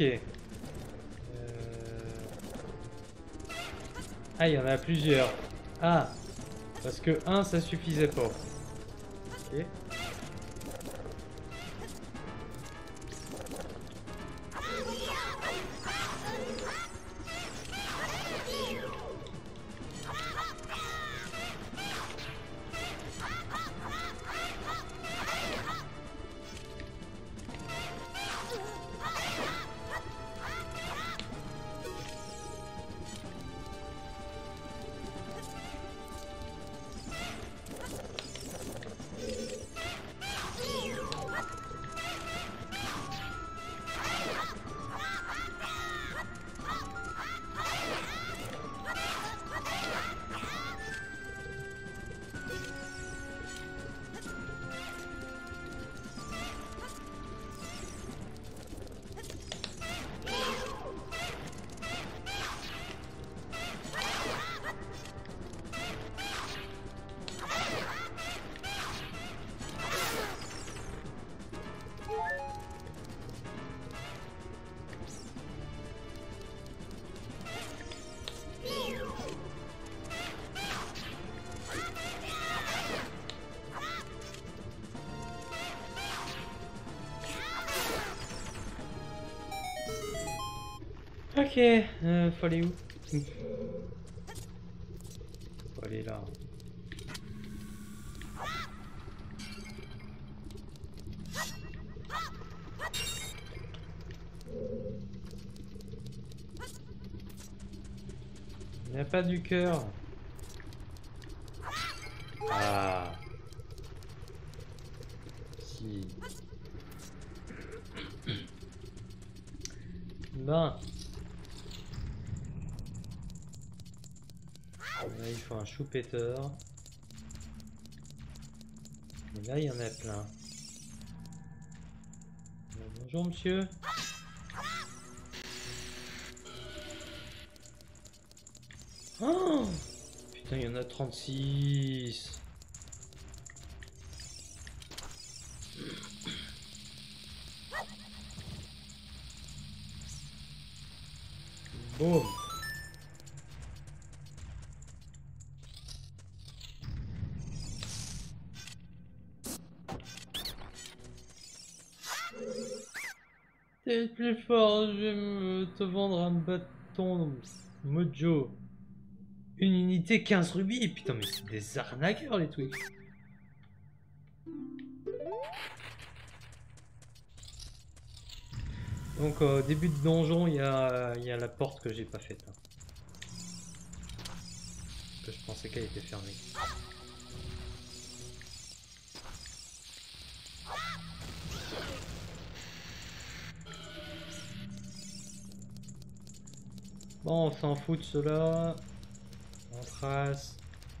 Ah, il y en a plusieurs. Ah, parce que un, ça suffisait pas. Ok. Ok, faut aller où? Faut aller là. Il n'y a pas du cœur. Ah. Si. Ben. Là, il faut un choupetteur. Et là, il y en a plein. Bonjour, monsieur. Oh putain, il y en a 36. Boum. T'es plus fort, je vais te vendre un bâton mojo. Une unité 15 rubis. Putain, mais c'est des arnaqueurs les trucs. Donc au début de donjon, il y a la porte que j'ai pas faite. Hein. Que je pensais qu'elle était fermée. Bon, on s'en fout de cela. On trace.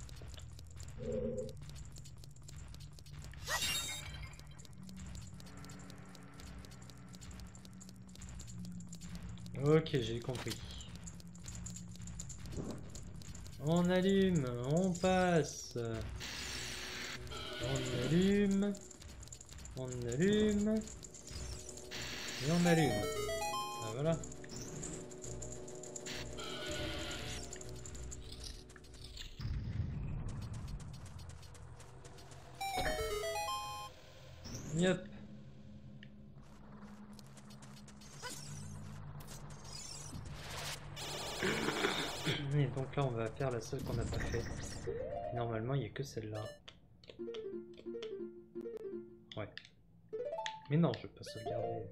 Ok, j'ai compris. On allume, on passe. On allume. On allume. Et on allume. Ah, voilà. Yep. Et donc là on va faire la seule qu'on n'a pas fait. Normalement il n'y a que celle-là. Ouais. Mais non, je vais pas sauvegarder.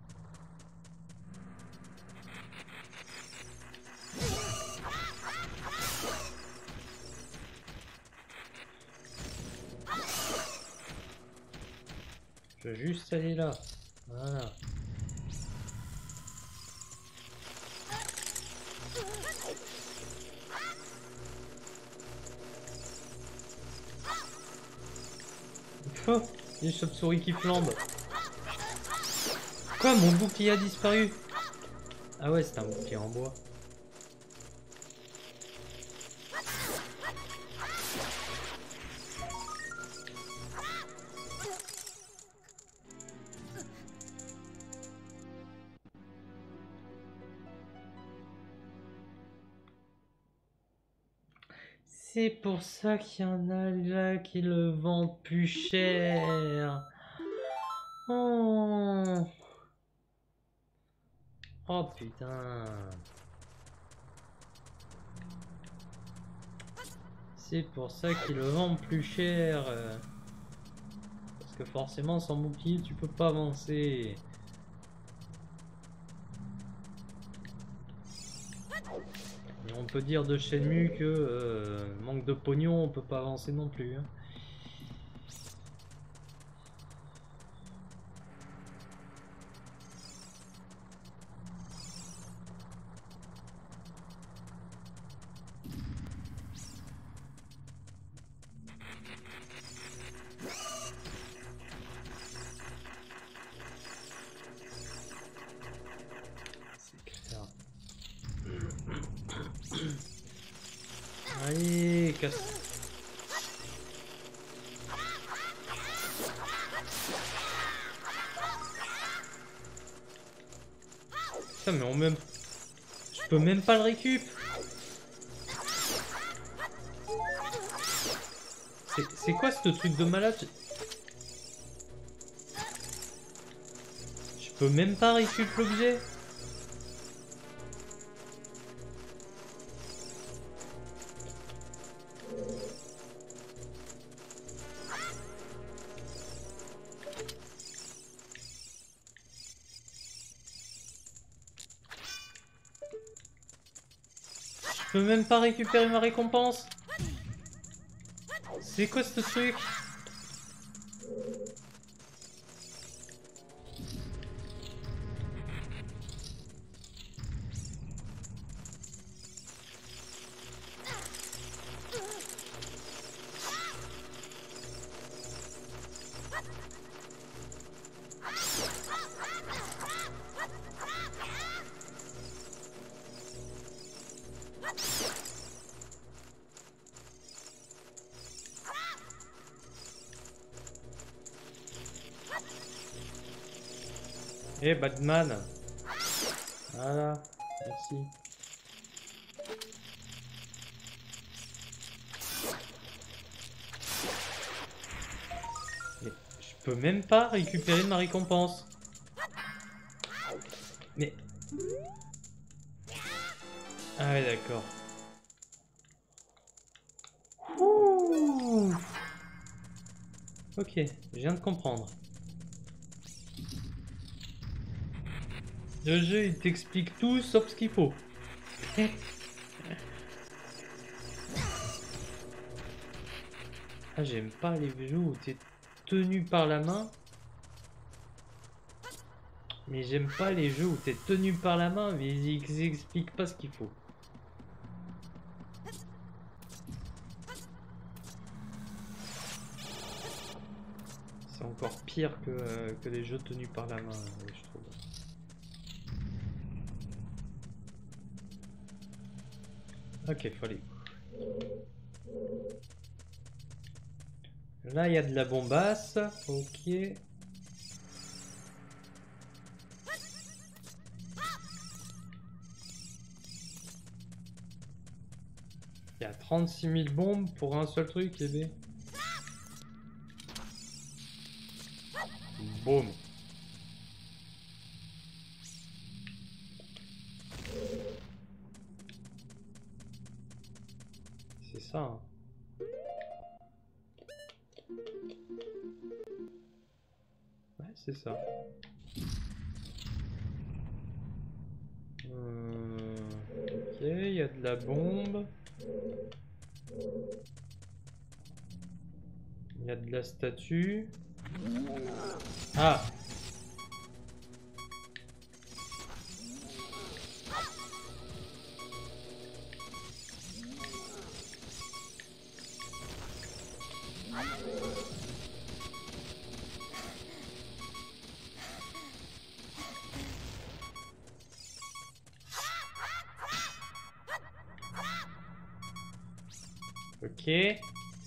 Je vais juste aller là. Voilà. Oh, il y a une chauve-souris qui flambe. Quoi, mon bouclier a disparu? Ah ouais, c'est un bouclier en bois. C'est pour ça qu'il y en a là qui le vendent plus cher. Oh, oh putain. C'est pour ça qu'ils le vendent plus cher. Parce que forcément sans bouclier tu peux pas avancer. Et on peut dire de Shenmue que manque de pognon, on peut pas avancer non plus. Hein. Allez, casse. Putain, mais on même... Je peux même pas le récup. C'est quoi ce truc de malade? Je peux même pas récup l'objet. peux même pas récupérer ma récompense. C'est quoi ce truc? Eh Batman. Voilà, merci. Mais je peux même pas récupérer ma récompense. Mais... Ah ouais, d'accord. Ok, je viens de comprendre. Le jeu, il t'explique tout sauf ce qu'il faut. Ah, j'aime pas les jeux où t'es tenu par la main. Mais j'aime pas les jeux où t'es tenu par la main, mais ils expliquent pas ce qu'il faut. C'est encore pire que les jeux tenus par la main, je trouve. Ok, faut aller. Là, il y a de la bombasse. Ok. Il y a 36 000 bombes pour un seul truc, eh bien. Boum. C'est ça. Hein. Ouais, c'est ça. Ok, il y a de la bombe. Il y a de la statue. Ah! Ok.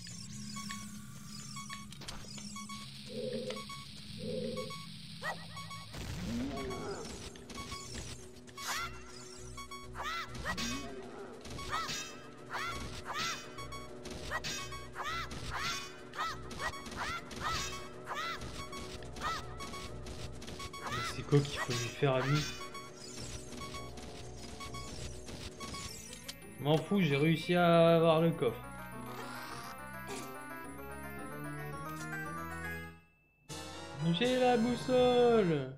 C'est quoi qu'il faut lui faire à lui? M'en fous, j'ai réussi à avoir le coffre. J'ai la boussole.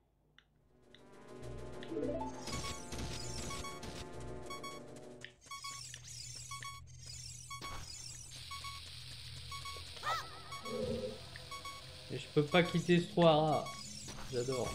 Et je peux pas quitter ce trou à rats. J'adore.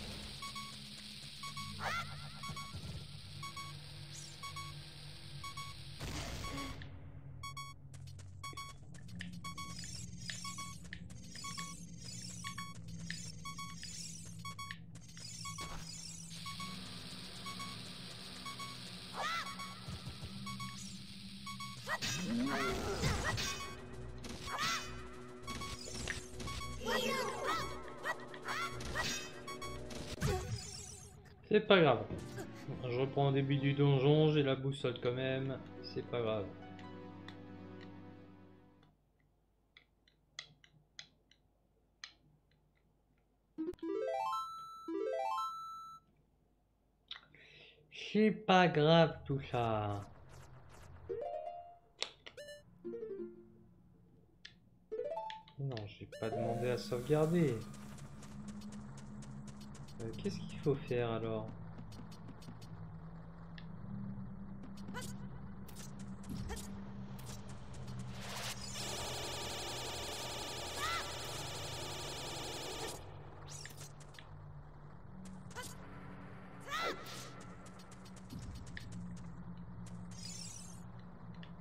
C'est pas grave. Je reprends au début du donjon, j'ai la boussole quand même. C'est pas grave. C'est pas grave tout ça. Non, j'ai pas demandé à sauvegarder. Qu'est-ce qu'il faut faire alors?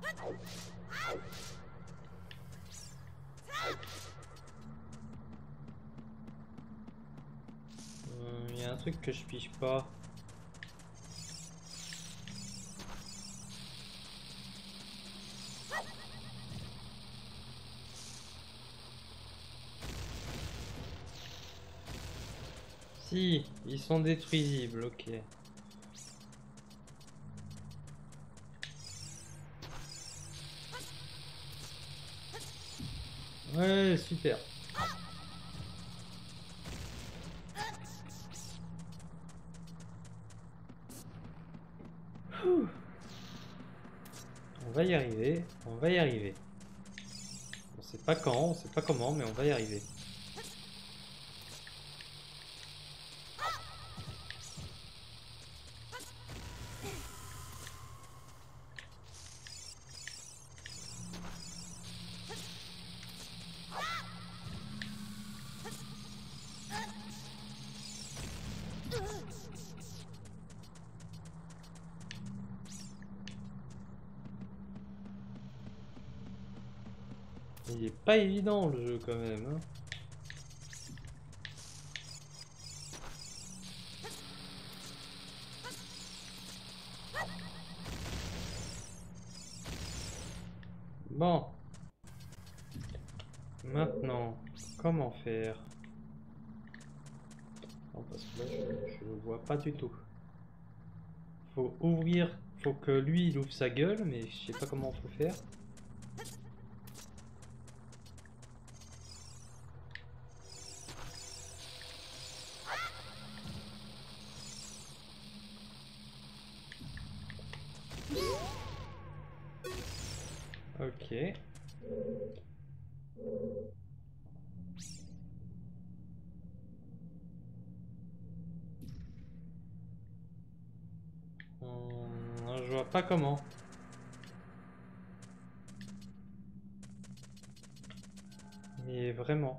Il y a un truc que je pige pas. Si, ils sont détruisibles, ok. Ouais, super. On va y arriver, on va y arriver. On sait pas quand, on sait pas comment, mais on va y arriver. Il est pas évident le jeu quand même. Hein. Bon. Maintenant, comment faire? Non, parce que là, je le vois pas du tout. Faut ouvrir, faut que lui il ouvre sa gueule, mais je sais pas comment faut faire. Ok. Je vois pas comment. Mais vraiment.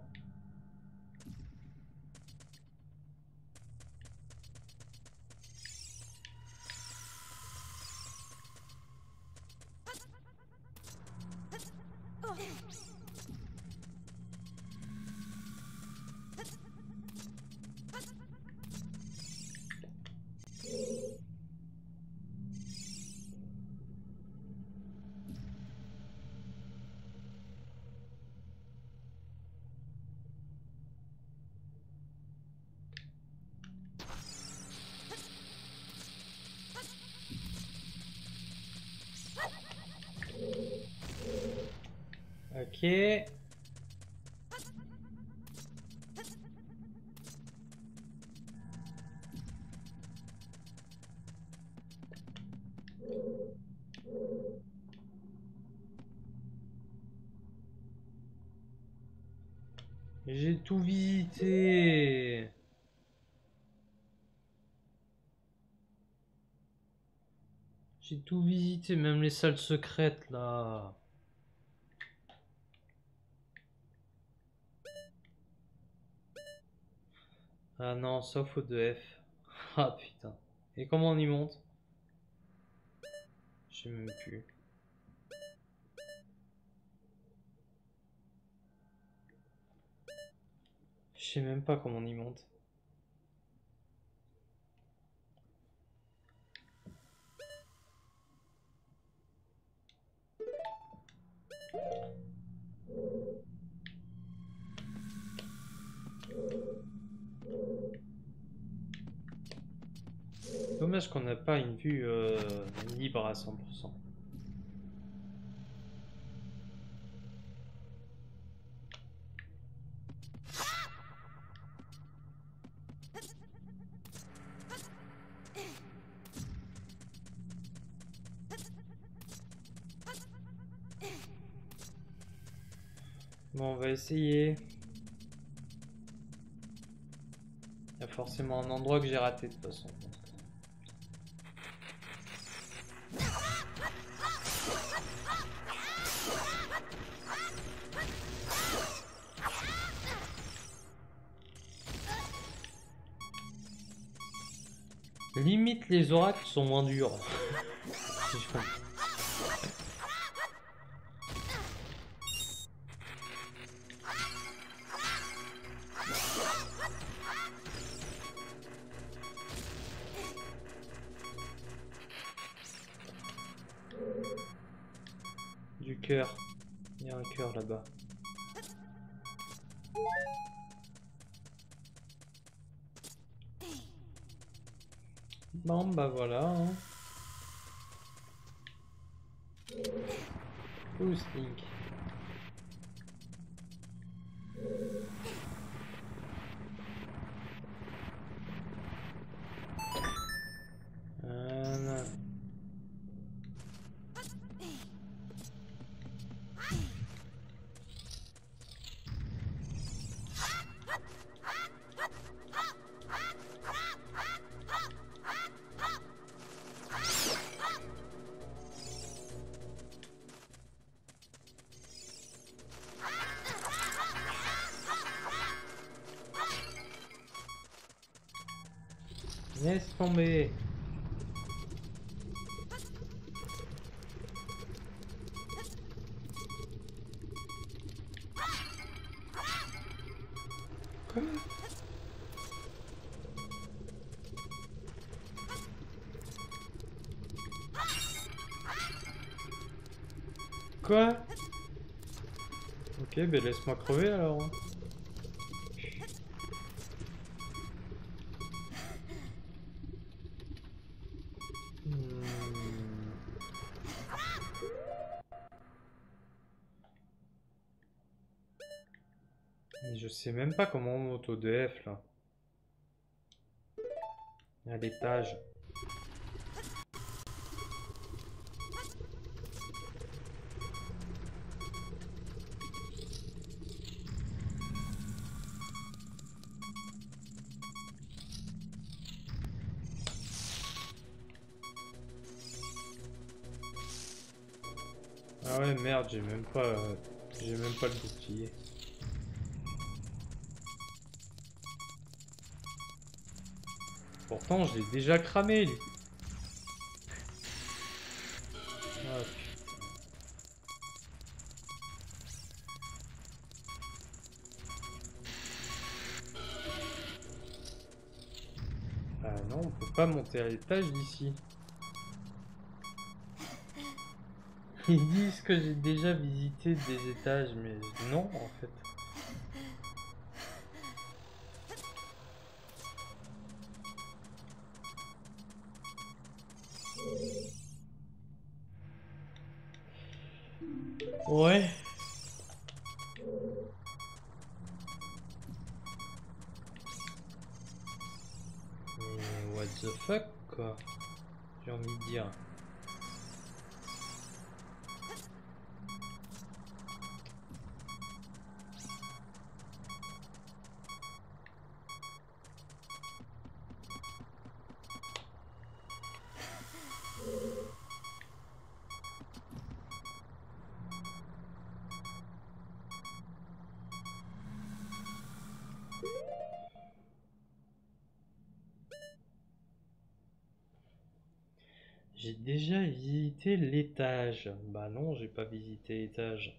Ok. J'ai tout visité. J'ai tout visité, même les salles secrètes là. Ah non, sauf au 2F. Ah putain. Et comment on y monte? Je sais même plus. Je sais même pas comment on y monte. Dommage qu'on n'a pas une vue libre à 100%. Bon, on va essayer. Il y a forcément un endroit que j'ai raté de toute façon. Limite, les oracles sont moins durs. Si je comprends. cœur. Il y a un cœur là-bas. Bon bah voilà. Hein. Ouh, Slink. Voilà. Laisse tomber. Quoi? Quoi? Ok, ben laisse-moi crever alors. Hein. Mais je sais même pas comment on monte au DF là. À l'étage. Ah ouais merde, j'ai même pas le bouclier. Pourtant, je l'ai déjà cramé, lui. Ah, ah non, on peut pas monter à l'étage d'ici. Ils disent que j'ai déjà visité des étages, mais non, en fait. Ouais. Mais what the fuck, quoi. J'ai envie de dire. J'ai déjà visité l'étage. Bah non, j'ai pas visité l'étage.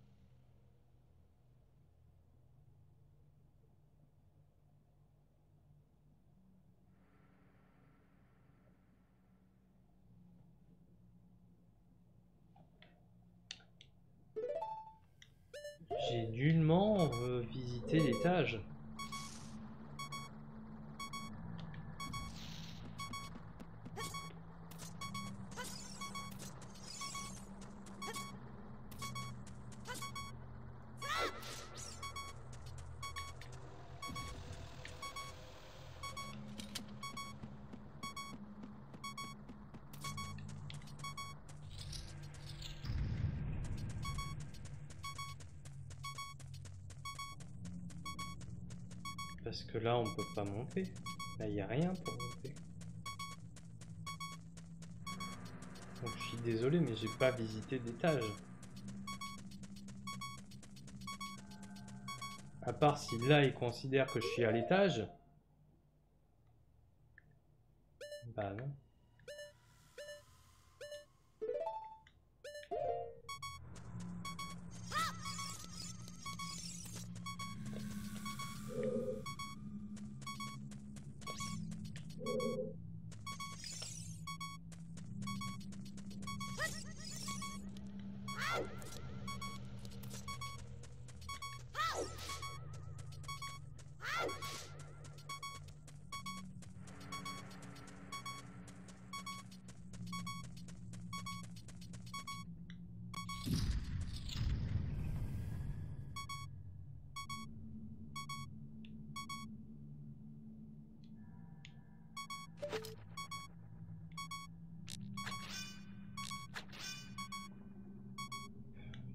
J'ai nullement visité l'étage. Parce que là, on peut pas monter. Là, il n'y a rien pour monter. Donc, je suis désolé, mais j'ai pas visité d'étage. À part si là, il considère que je suis à l'étage. Bah non.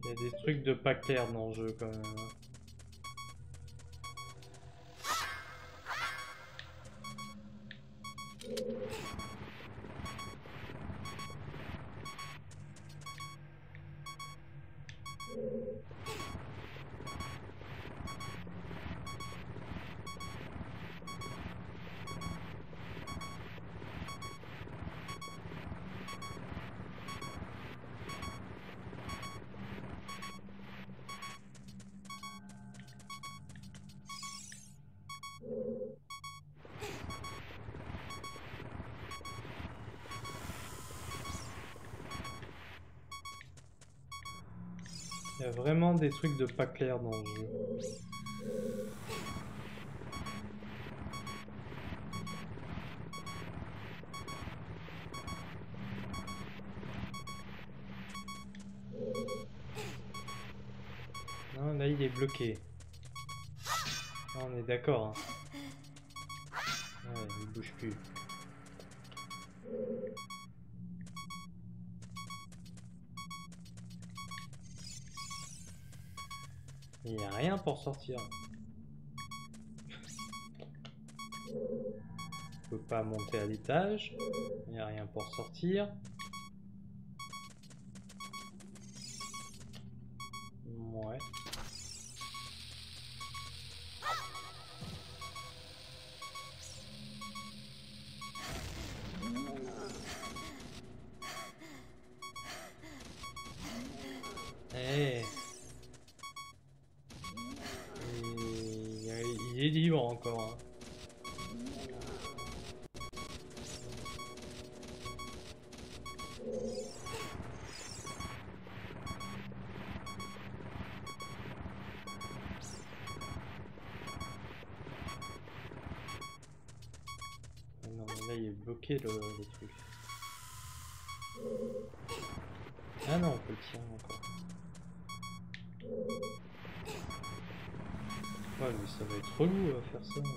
Il y a des trucs de pas clairs dans le jeu quand même. Il y a vraiment des trucs de pas clairs dans le jeu. Non, là il est bloqué. Ah, on est d'accord. Hein. Ouais, il bouge plus. Il n'y a rien pour sortir. On peut pas monter à l'étage. Il n'y a rien pour sortir. Ouais. Eh. Il est libre encore. Hein. Non, mais là il est bloqué le truc. Ah non, on peut le tirer encore. Ouais, mais ça va être relou à faire ça.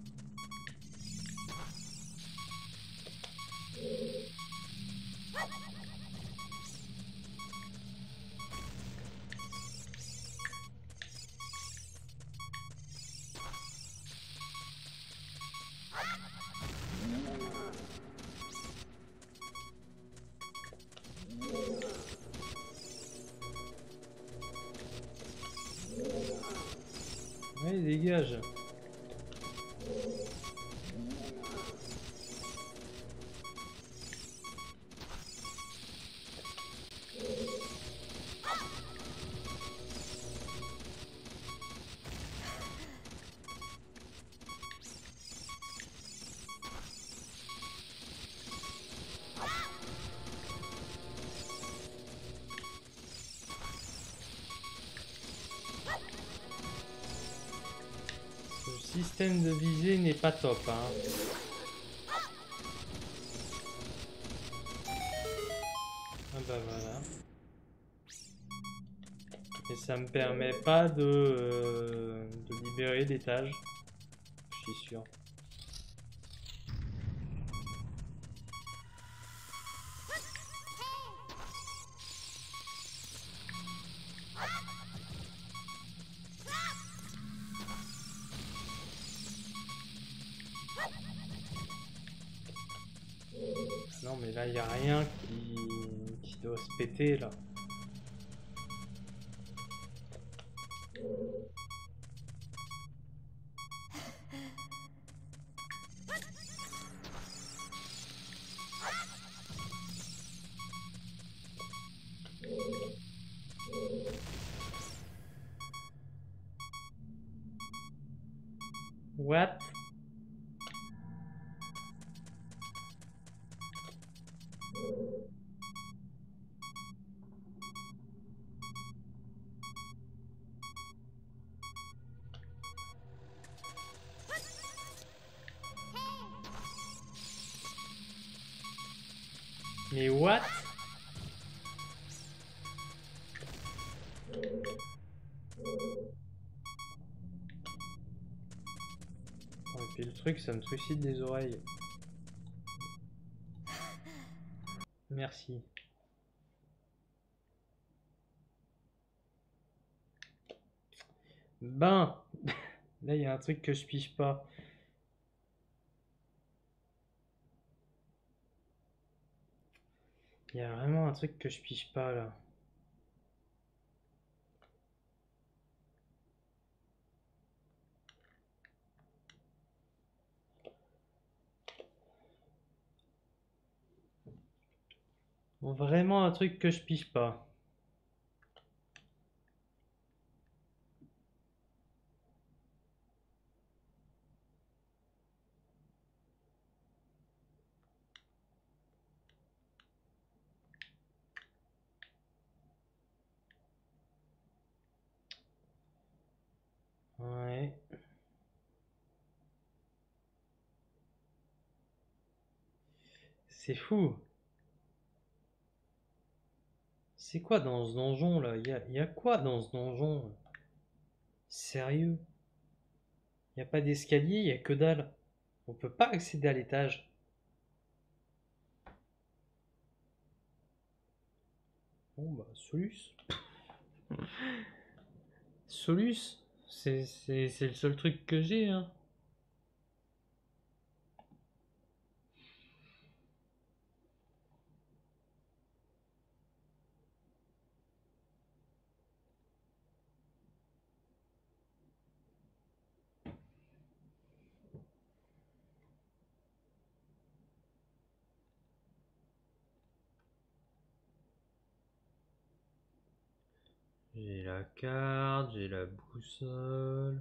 Ouais, dégage. Le système de visée n'est pas top, hein. Ah bah voilà. Et ça me permet pas de libérer l'étage. Je suis sûr. Non mais là il n'y a rien qui doit se péter là. What? Mais what? Oh, et puis le truc, ça me trucide les oreilles. Merci. Ben, là, il y a un truc que je pige pas. Il y a vraiment un truc que je pige pas, là. Vraiment un truc que je pige pas. Ouais. C'est fou. C'est quoi dans ce donjon, là? Y a quoi dans ce donjon? Sérieux? Y a pas d'escalier, y a que dalle. On peut pas accéder à l'étage. Bon bah, Solus. Solus, c'est le seul truc que j'ai, hein. J'ai la carte, j'ai la boussole.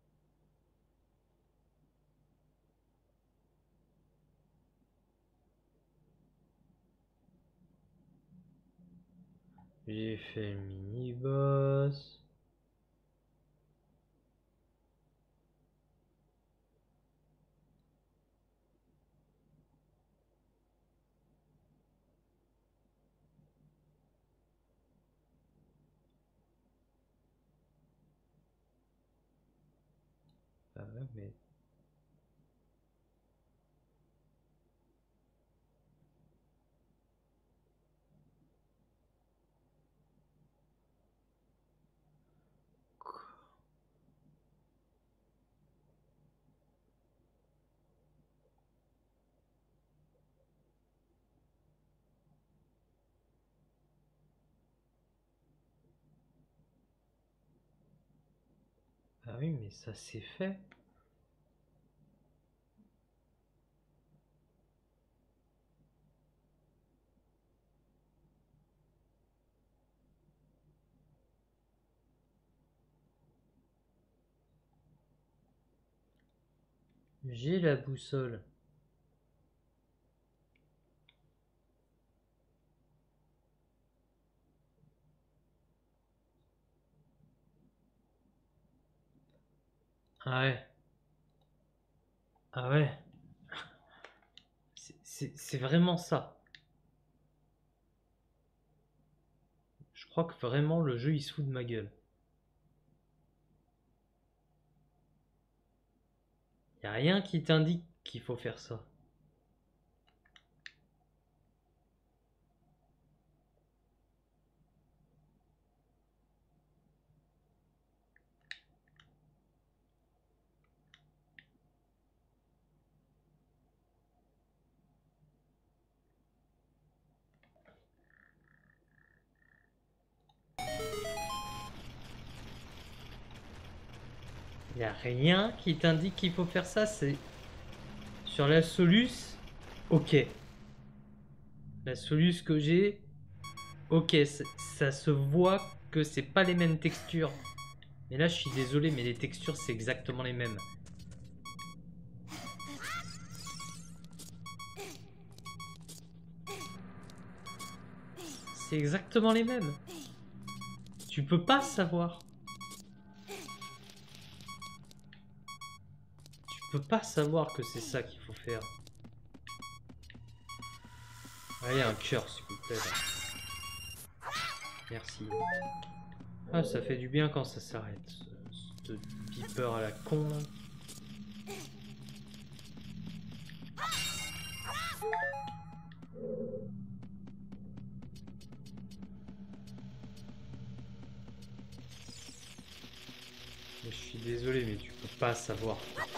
J'ai fait le mini-boss. Ah ouais, mais... Ah oui, mais ça c'est fait. J'ai la boussole. Ah ouais. Ah ouais. C'est vraiment ça. Je crois que vraiment le jeu il se fout de ma gueule. Y a rien qui t'indique qu'il faut faire ça. Y a rien qui t'indique qu'il faut faire ça. C'est sur la Solus. Ok. La Solus que j'ai. Ok, ça se voit que c'est pas les mêmes textures. Mais là, je suis désolé, mais les textures, c'est exactement les mêmes. C'est exactement les mêmes. Tu peux pas savoir. Tu peux pas savoir que c'est ça qu'il faut faire. Allez, un cœur, s'il vous plaît. Là. Merci. Ah, ça fait du bien quand ça s'arrête. Ce beeper à la con. Là. Mais je suis désolé, mais tu peux pas savoir.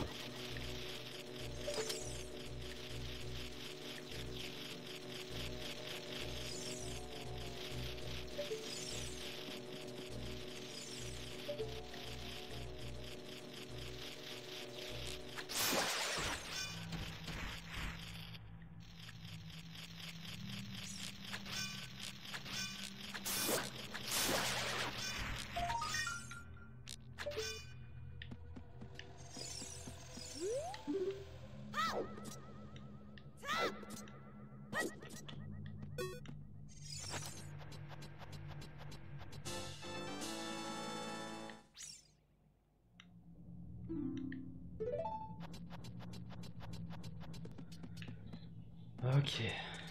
Ok.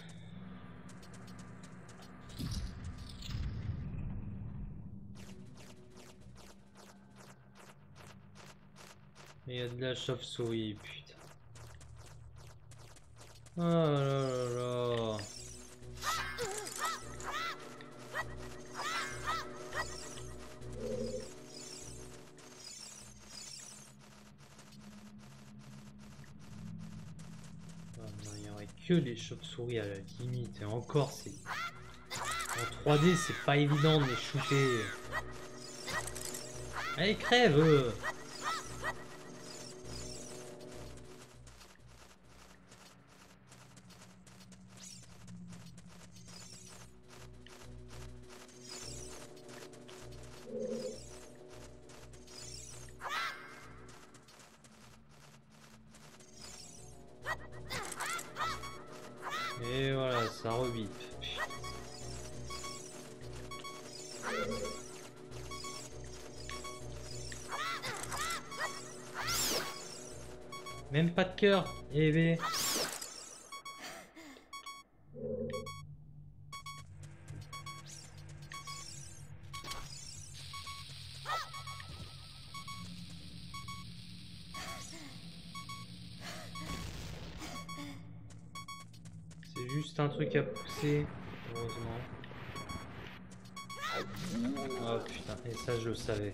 Il y a de la chauve-souris, putain. Oh là là là. Oh non, il y aurait que les chauves-souris à la limite. Et encore, c'est... En 3D, c'est pas évident de les shooter. Allez, crève! Et voilà, ça rebite. Même pas de cœur, eh ben. C'est juste un truc à pousser, heureusement. Oh putain, et ça je le savais.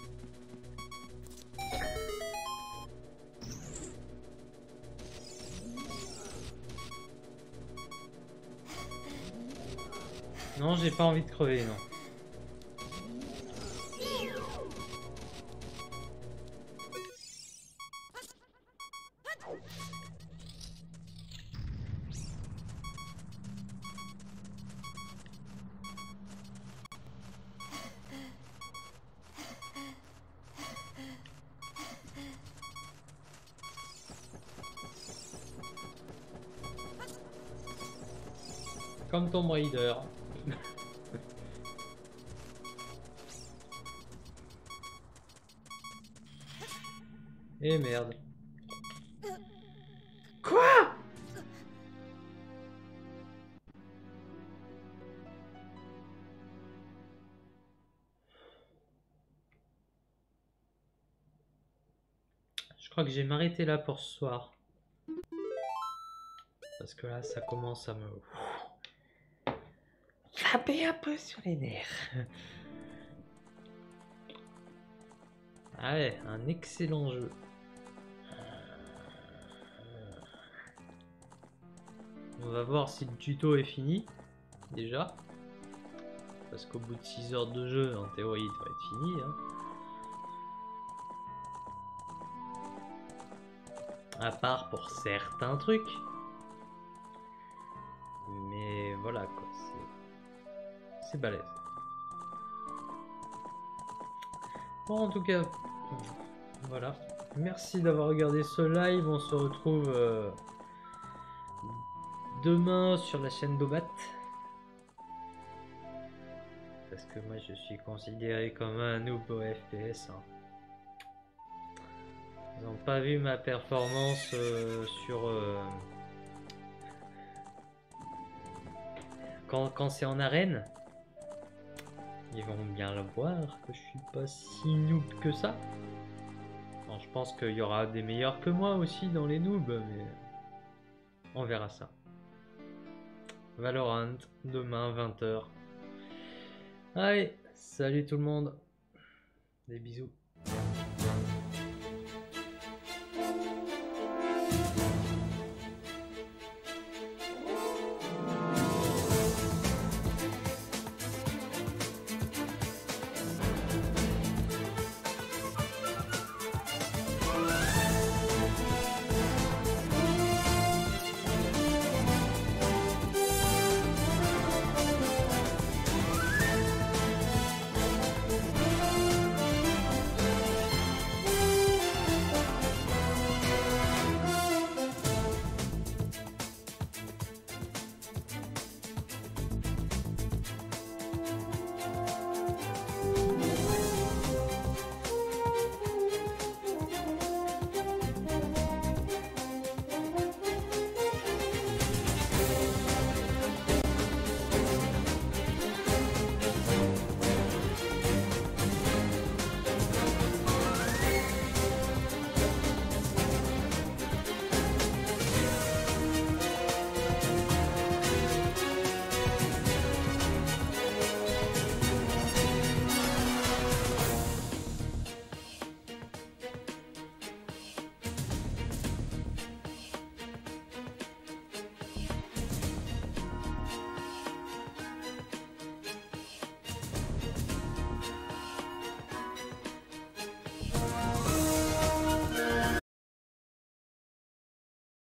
Non, j'ai pas envie de crever, non. Comme Tomb Raider. Et merde. Quoi? Je crois que je vais m'arrêter là pour ce soir. Parce que là, ça commence à me... taper un peu sur les nerfs. Ah ouais, un excellent jeu. On va voir si le tuto est fini, déjà. Parce qu'au bout de 6 heures de jeu, en théorie, il devrait être fini. Hein. À part pour certains trucs. Mais voilà quoi, c'est balèze. Bon, en tout cas, voilà. Merci d'avoir regardé ce live. On se retrouve demain sur la chaîne d'Obat. Parce que moi je suis considéré comme un noob au FPS. Hein. Ils n'ont pas vu ma performance sur... Quand c'est en arène. Ils vont bien le voir que je suis pas si noob que ça. Bon, je pense qu'il y aura des meilleurs que moi aussi dans les noobs, mais on verra ça. Valorant, demain 20 h. Allez, salut tout le monde. Des bisous.